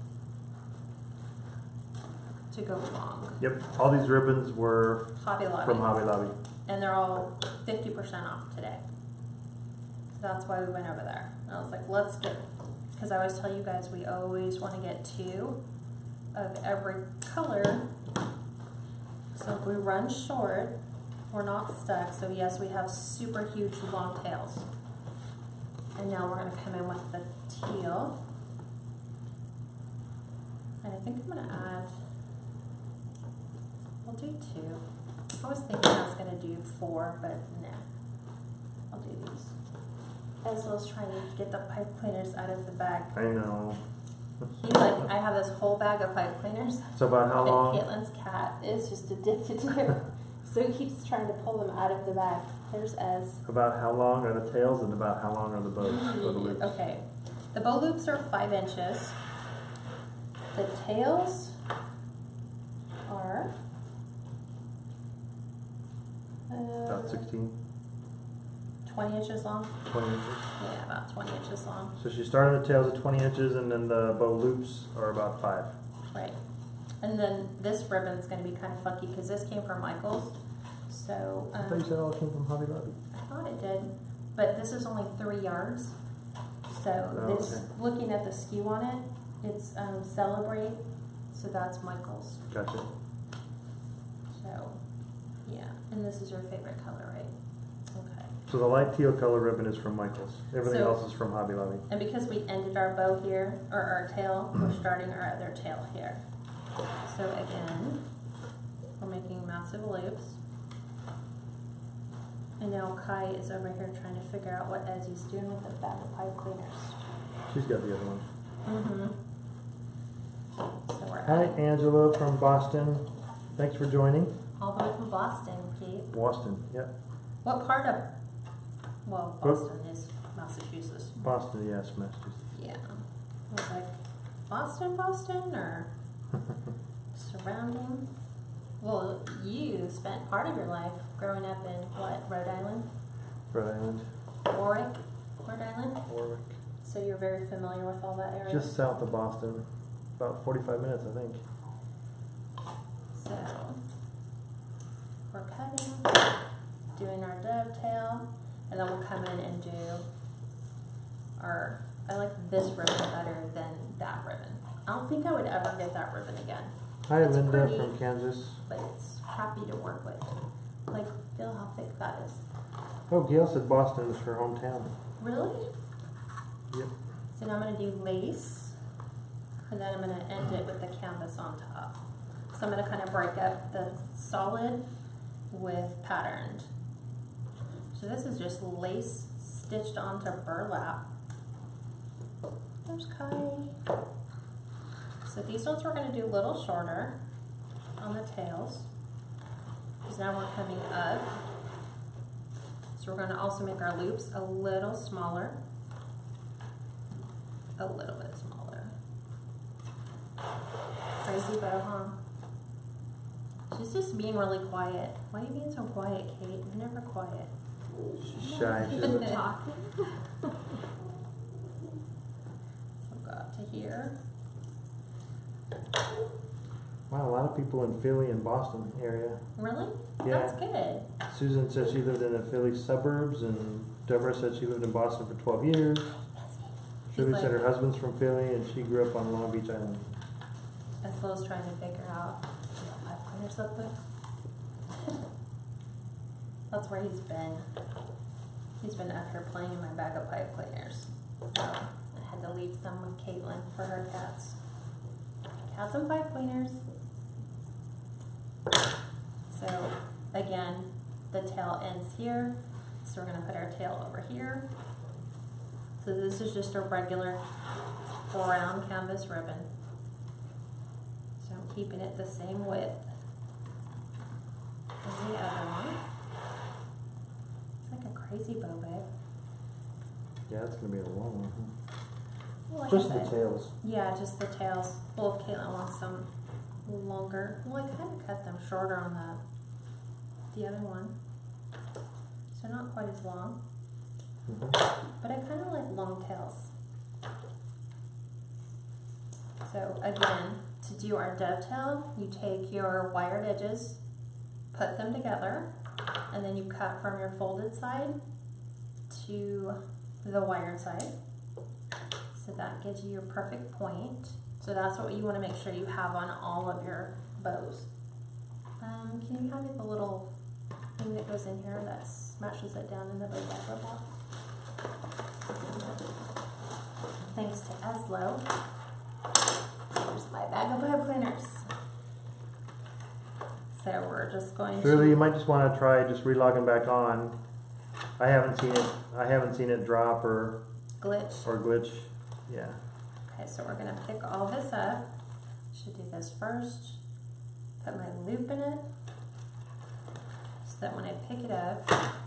to go long. Yep, all these ribbons were Hobby Lobby. from Hobby Lobby. And they're all 50% off today. So that's why we went over there. And I was like, let's get, because I always tell you guys we always want to get 2 of every color. So if we run short, we're not stuck. So yes, we have super huge long tails. And now we're going to come in with the teal. And I think I'm going to add, we'll do 2. I was thinking I was going to do 4, but no. I'll do these. As well as trying to get the pipe cleaners out of the bag. I know. He's like, I have this whole bag of pipe cleaners. So about how And long? Caitlin's cat is just addicted to them. So he keeps trying to pull them out of the bag. There's Ez. About how long are the tails and about how long are the bows or the loops? Okay. The bow loops are 5 inches. The tails are About 16, 20 inches long. 20 inches. Yeah, about 20 inches long. So she started the tails at 20 inches and then the bow loops are about 5. Right. And then this ribbon's going to be kind of funky because this came from Michael's. So I thought you said all came from Hobby Lobby. I thought it did, but this is only 3 yards. So Oh, this, okay. looking at the SKU on it, it's Celebrate. So that's Michael's. Gotcha. So yeah, and this is your favorite color, right? Okay. So the light teal color ribbon is from Michael's. Everything So- else is from Hobby Lobby. And because we ended our bow here, or our tail, we're starting our other tail here. So again, we're making massive loops. And now Kai is over here trying to figure out what Ezzy's doing with the bag of pipe cleaners. She's got the other one. Mm-hmm. So we're Hi, adding Angela from Boston. Thanks for joining. all the way from Boston, Kate. Boston, yeah. What part of, well, Boston is Massachusetts. Boston, yes, Massachusetts. Yeah. I was like, Boston, or surrounding? Well, you spent part of your life growing up in what, Rhode Island? Rhode Island, Warwick, Rhode Island? Warwick. So you're very familiar with all that area? Just south of Boston. About 45 minutes, I think. So, we're cutting, doing our dovetail, and then we'll come in and do our, I like this ribbon better than that ribbon. I don't think I would ever get that ribbon again, Hi, It's Linda pretty. from Kansas. but it's happy to work with. Like, feel how thick that is. Oh, Gail said Boston is her hometown. Really? Yep. So now I'm going to do lace, and then I'm going to end it with the canvas on top. So I'm going to kind of break up the solid with patterned. So this is just lace stitched onto burlap. There's Kai. So these ones we're going to do a little shorter on the tails, because now we're coming up. So we're going to also make our loops a little smaller. A little bit smaller. Crazy bow, huh? She's just being really quiet. Why are you being so quiet, Kate? You're never quiet. She's shy. She doesn't- Talking. So got to here. Wow, a lot of people in Philly and Boston area. Really? Yeah. That's good. Susan said she lived in the Philly suburbs, and Deborah said she lived in Boston for 12 years. Shirley said her husband's from Philly, and she grew up on Long Beach Island. Eslo's trying to figure out, do you have pipe cleaners up there? That's where he's been. He's been up here playing in my bag of pipe cleaners. So I had to leave some with Caitlin for her cats. Cats and pipe cleaners. So again, the tail ends here. So we're gonna put our tail over here. So this is just a regular brown canvas ribbon. So I'm keeping it the same width as the other one. It's like a crazy bow, babe. Yeah, it's gonna be a long one. Well, like Just I the said, tails. yeah, just the tails. Well, if Caitlin wants them longer, well, I kind of cut them shorter on the other one, so not quite as long. But I kind of like long tails. So again, to do our dovetail, you take your wired edges, put them together, and then you cut from your folded side to the wired side. So that gives you your perfect point. So that's what you want to make sure you have on all of your bows. Can you have the little thing that goes in here that smashes it down into the rubber box? Thanks to Eslo. Here's my bag of pipe cleaners. So we're just going Shirley, you to might just want to try just relogging back on. I haven't seen it drop or glitch. glitch. Yeah. Okay, so we're gonna pick all this up. Should do this first. Put my loop in it, so that when I pick it up,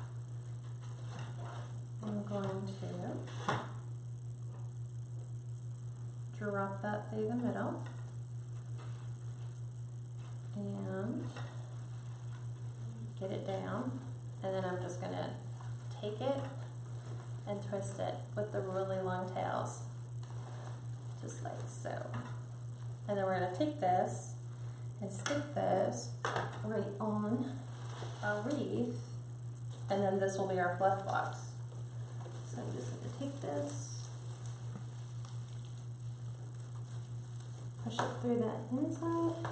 I'm going to drop that through the middle and get it down, and then I'm just gonna take it and twist it with the really long tails, just like so. And then we're gonna take this and stick this right on our wreath, and then this will be our fluff box. So I'm just gonna take this, push it through that inside,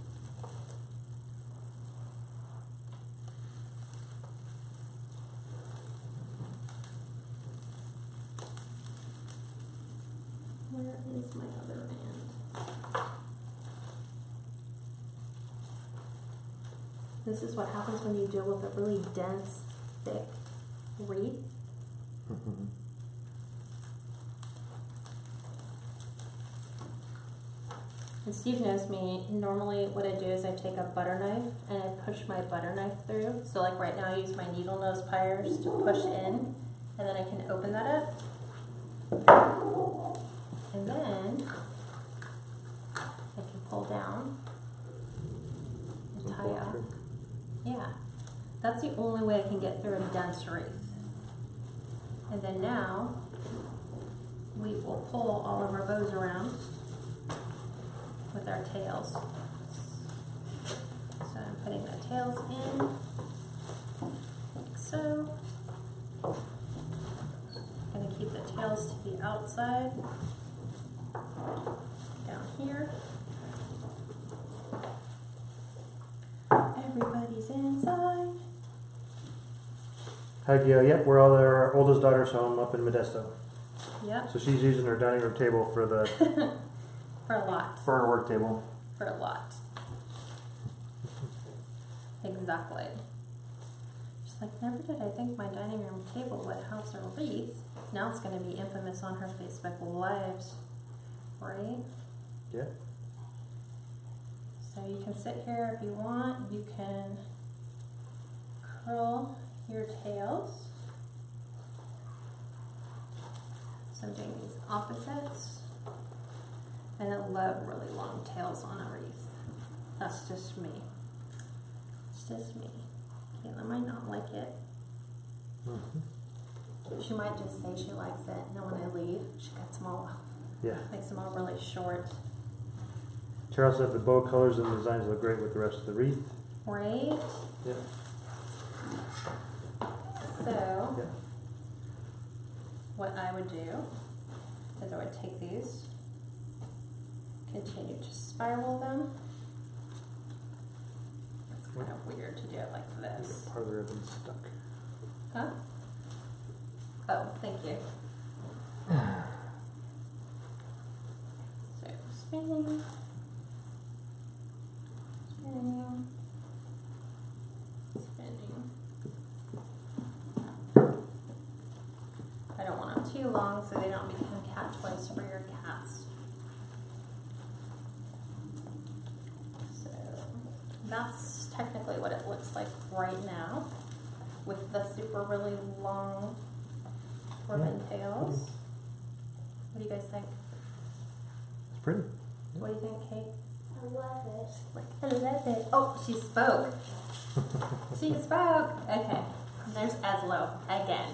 where is my other end? This is what happens when you deal with a really dense, thick wreath. And Steve knows me. Normally what I do is I take a butter knife and I push my butter knife through. So like right now I use my needle nose pliers to push in, and then I can open that up. And then I can pull down and tie up. Yeah, that's the only way I can get through a dense wreath. And then now we will pull all of our bows around with our tails. So I'm putting the tails in, like so. I'm going to keep the tails to the outside, down here. Everybody's inside. Heck yeah, yep, we're all at our oldest daughter's home up in Modesto. Yep, So she's using her dining room table for for a lot. for her work table. For a lot. Exactly. She's like, never did I think my dining room table would house a wreath. Now it's going to be infamous on her Facebook Lives, right? Yeah. So you can sit here if you want. You can curl your tails. So I'm doing these opposites. And I love really long tails on a wreath. That's just me. It's just me. Kayla might not like it. She might just say she likes it. And then when I leave, she cuts them all off. Yeah. Makes them all really short. Cheryl said the bow colors and designs look great with the rest of the wreath. Right? Yep. So, Yeah. what I would do is I would take these, continue to spiral them. It's kind of weird to do it like this. Part of the ribbon stuck. Huh? Oh, thank you. So, spinning. Spinning. Spinning. I don't want them too long so they don't become cat toys for your cats. So, that's technically what it looks like right now with the super really long ribbon tails. What do you guys think? It's pretty. What do you think, Kate? I love it. Like, I love it. Oh, she spoke. She spoke. Okay. There's Eslo again.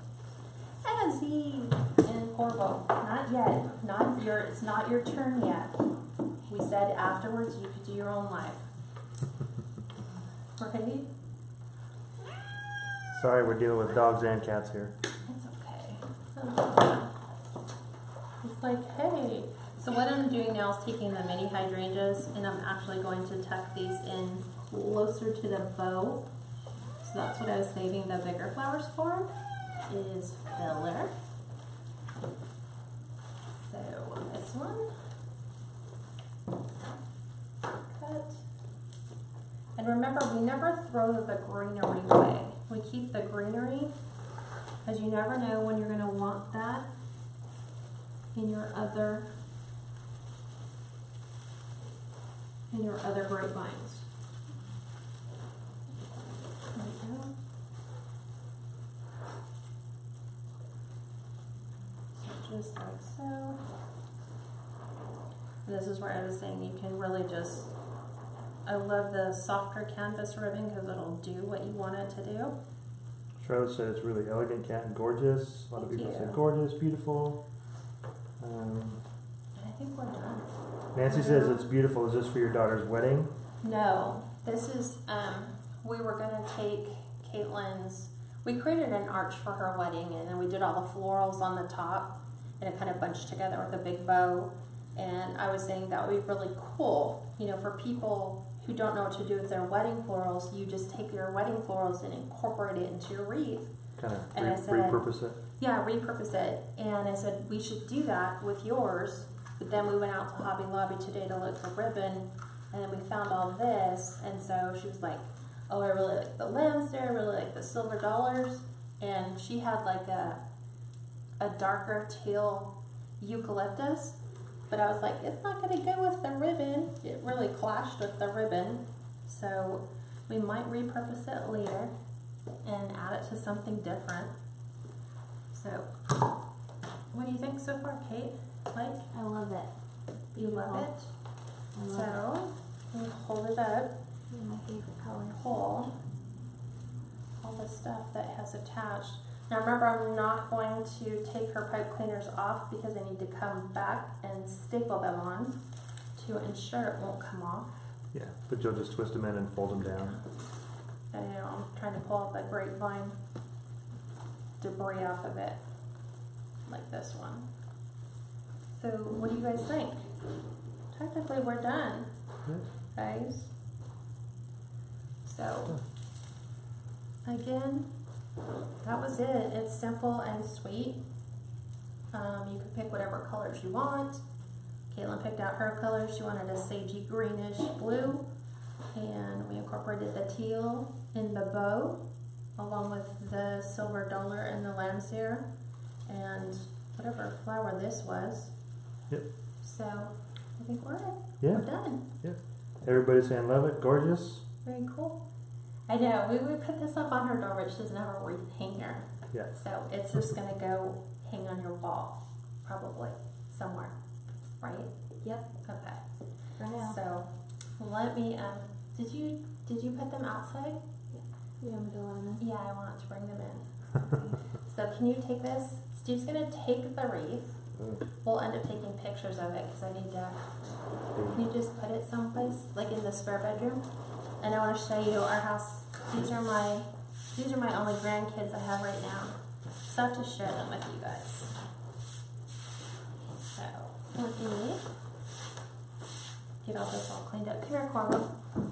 Ezzy and Corvo. Not yet. It's not your turn yet. We said afterwards you could do your own life. Right? Sorry, we're dealing with dogs and cats here. It's okay. It's like, hey. So what I'm doing now is taking the mini hydrangeas and I'm actually going to tuck these in closer to the bow. So that's what I was saving the bigger flowers for, is filler. So this one, cut. And remember, we never throw the greenery away. We keep the greenery, because you never know when you're going to want that in your other grapevines. There we go. So just like so. And this is where I was saying you can really just, I love the softer canvas ribbon because it'll do what you want it to do. Charlotte said it's really elegant, cat, and gorgeous. A lot of Thank people you. said gorgeous, beautiful. And I think we're done. Nancy says it's beautiful. Is this for your daughter's wedding? No, this is, we were gonna take Caitlin's, we created an arch for her wedding and then we did all the florals on the top and it kind of bunched together with a big bow. And I was saying that would be really cool, you know, for people who don't know what to do with their wedding florals. You just take your wedding florals and incorporate it into your wreath. Kind of And I said- repurpose it. Yeah, repurpose it. And I said, we should do that with yours. But then we went out to Hobby Lobby today to look for ribbon, and then we found all this. And so she was like, oh, I really like the lambs there, I really like the silver dollars. And she had like a darker teal eucalyptus. But I was like, it's not going to go with the ribbon. It really clashed with the ribbon. So we might repurpose it later and add it to something different. So, what do you think so far, Kate? Like, I love it. you love it? I love it. So, we hold it up, These are my favorite colors. pull all the stuff that has attached. Now remember, I'm not going to take her pipe cleaners off because I need to come back and staple them on to ensure it won't come off. Yeah, but you'll just twist them in and fold them down. And you know, I'm trying to pull out the grapevine debris off of it, like this one. So what do you guys think? Technically we're done, guys. So, again, that was it. It's simple and sweet. You can pick whatever colors you want. Caitlin picked out her colors. She wanted a sagey greenish blue. And we incorporated the teal in the bow, along with the silver dollar and the lamb's ear, and whatever flower this was. Yep. So, I think we're Yeah. done. Everybody's saying love it, gorgeous. Very cool. I know, we would put this up on her door, but she doesn't have a wreath hanger. Yeah. So it's just gonna go hang on your wall, probably, somewhere, right? Yep, Okay. for now. So, let me, did you put them outside? You want me to let them in? Yeah, I want to bring them in. So can you take this? Steve's gonna take the wreath We'll end up taking pictures of it because I need to. Can you just put it someplace, like in the spare bedroom? And I want to show you our house. These are my only grandkids I have right now. So I have to share them with you guys. So let me get all this all cleaned up. Come here, Corvo.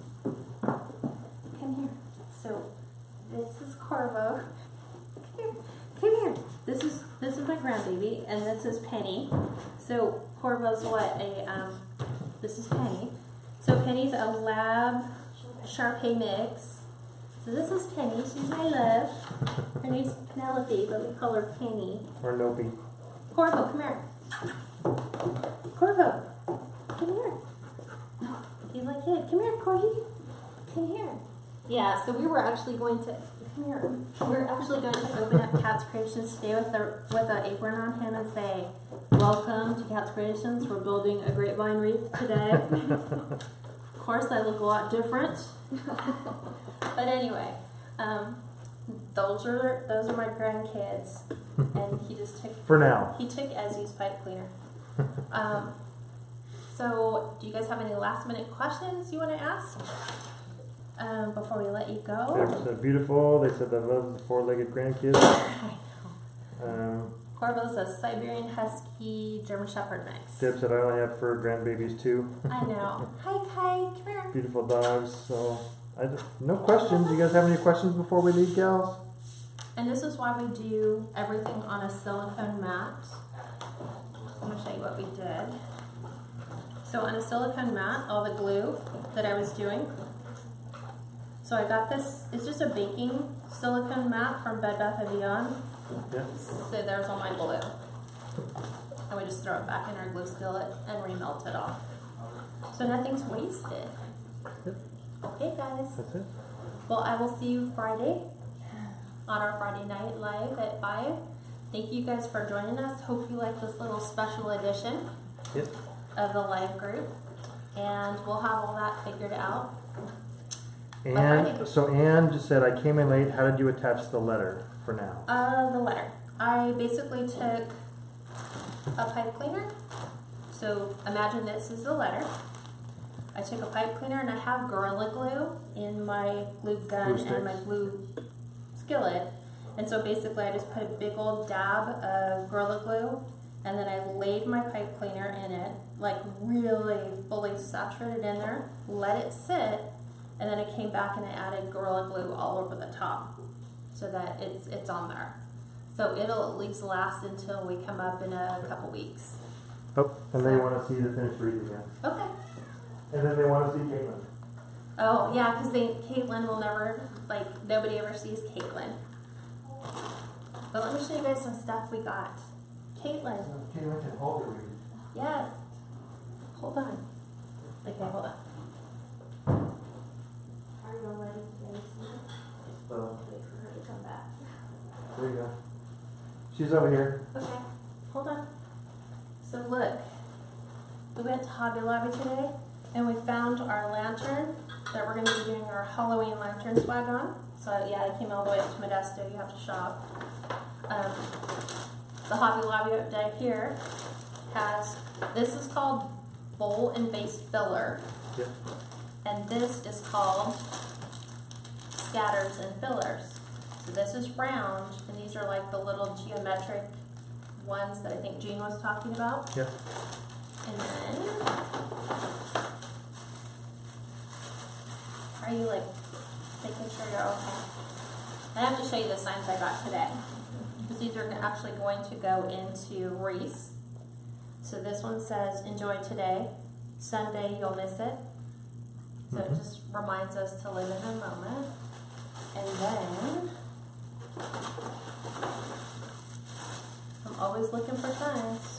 Come here. So this is Corvo. Come here. Come here. This is my grandbaby, and this is Penny. So Corvo's what this is Penny. So Penny's a lab Shar-Pei mix. So this is Penny. She's my love. Her name's Penelope, but we call her Penny. Or Nopi. Corvo, come here. Corvo, come here. You like it? Come here, Corgi. Come here. Yeah. So we were actually going to. Come here. We're actually going to open up Cat's Creations today with an apron on him and say, "Welcome to Cat's Creations. We're building a grapevine wreath today." Of course, I look a lot different. But anyway, those are my grandkids, and he just took. For now. He took Ezzy's pipe cleaner. So, do you guys have any last minute questions you want to ask? Before we let you go? They're beautiful. They said they love the four-legged grandkids. I know. Corvo's a Siberian Husky German Shepherd mix. Deb said I only have fur grandbabies too. I know. Hi, Kai. Come here. Beautiful dogs. So, no questions. You guys have any questions before we leave, gals? And this is why we do everything on a silicone mat. I'm going to show you what we did. So on a silicone mat, all the glue that I was doing. So I got this, it's just a baking silicone mat from Bed Bath & Beyond. Yeah. So there's all my glue. And we just throw it back in our glue skillet and remelt it off. So nothing's wasted. Yep. Okay guys. That's it. Well, I will see you Friday on our Friday night live at 5. Thank you guys for joining us. Hope you like this little special edition Yep. of the live group. And we'll have all that figured out. And so Anne just said, I came in late. How did you attach the letter for now? The letter. I basically took a pipe cleaner. So imagine this is the letter. I took a pipe cleaner and I have Gorilla Glue in my glue gun and my glue skillet. And so basically I just put a big old dab of Gorilla Glue and then I laid my pipe cleaner in it, like really fully saturated in there, let it sit, and then I came back and I added Gorilla Glue all over the top so that it's on there. So it'll at least last until we come up in a couple weeks. Oh, and they want to see the finished wreath again. Okay. And then they want to see Caitlin. Oh, yeah, because Caitlin will never, like, nobody ever sees Caitlin. But let me show you guys some stuff we got. Caitlin. Caitlin can hold the wreath. Yes. Hold on. Okay, hold on. Are you ready to So, wait for her to come back? there you go. She's over here. Okay, hold on. So look, we went to Hobby Lobby today and we found our lantern that we're going to be doing our Halloween lantern swag on. So yeah, I came all the way up to Modesto. You have to shop. The Hobby Lobby up here has, this is called bowl and base filler. Yep. And this is called scatters and fillers. So this is round, and these are like the little geometric ones that I think Jean was talking about. Yep. And then, are you like making sure you're okay? I have to show you the signs I got today. Because these are actually going to go into wreaths. So this one says, enjoy today. Sunday, you'll miss it. So it just reminds us to live in the moment. And then, I'm always looking for signs.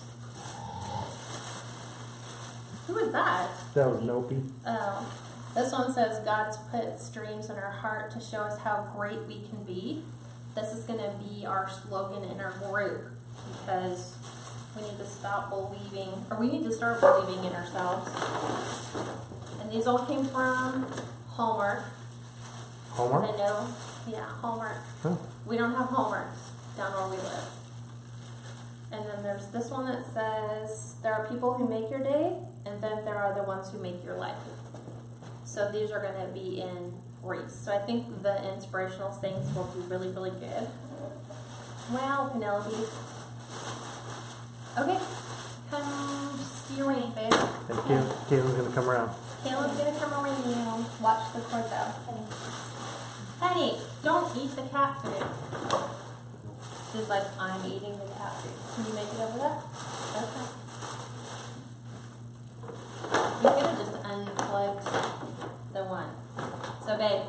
Who is that? That was Nopi. Oh, this one says God's put streams in our heart to show us how great we can be. This is going to be our slogan in our group because we need to stop believing, or we need to start believing in ourselves. And these all came from Hallmark. Hallmark? I know, yeah, Hallmark. Huh. We don't have Hallmarks down where we live. And then there's this one that says, there are people who make your day, and then there are the ones who make your life. So these are going to be in wreaths. So I think the inspirational things will be really, really good. Wow, Penelope. Okay, come see your wreath, babe. And Caitlin's gonna come around. Caleb's going to come around you. Watch the cord though. Honey, don't eat the cat food. She's like, I'm eating the cat food. Can you make it over that? Okay. You could have just unplugged the one. So babe,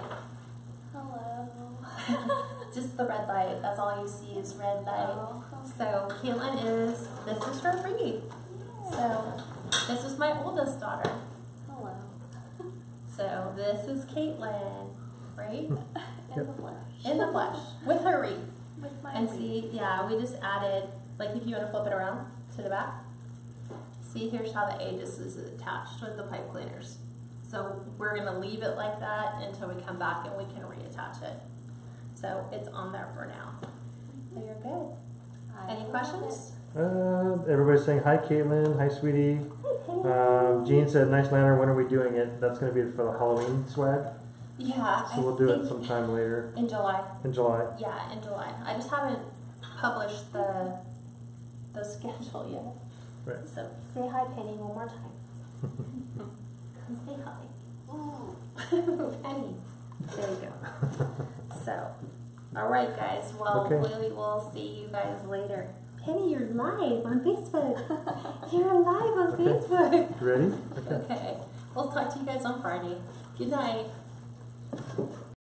Hello. just the red light. That's all you see is red light. Oh. So Caitlin this is her free. So this is my oldest daughter. Hello. So this is Caitlin, right? In the flesh. In the flesh, with her wreath. With my And wreath. see, yeah, we just added, like if you want to flip it around to the back, see here's how the Aegis is attached with the pipe cleaners. So we're going to leave it like that until we come back and we can reattach it. So it's on there for now. So you're good. Any love questions? Everybody's saying hi, Caitlin. Hi, sweetie. Jean said, nice lantern. When are we doing it? That's going to be for the Halloween swag. Yeah, So we'll do it sometime later in July. in July. Yeah, in July. I just haven't published the schedule yet. Right. So say hi, Penny, one more time. Say hi. Ooh. Penny. There you go. So, all right, guys. Well, Okay. we will see you guys later. Penny, you're live on Facebook. You're live on Okay. Facebook. You ready? Okay. Okay. We'll talk to you guys on Friday. Good night.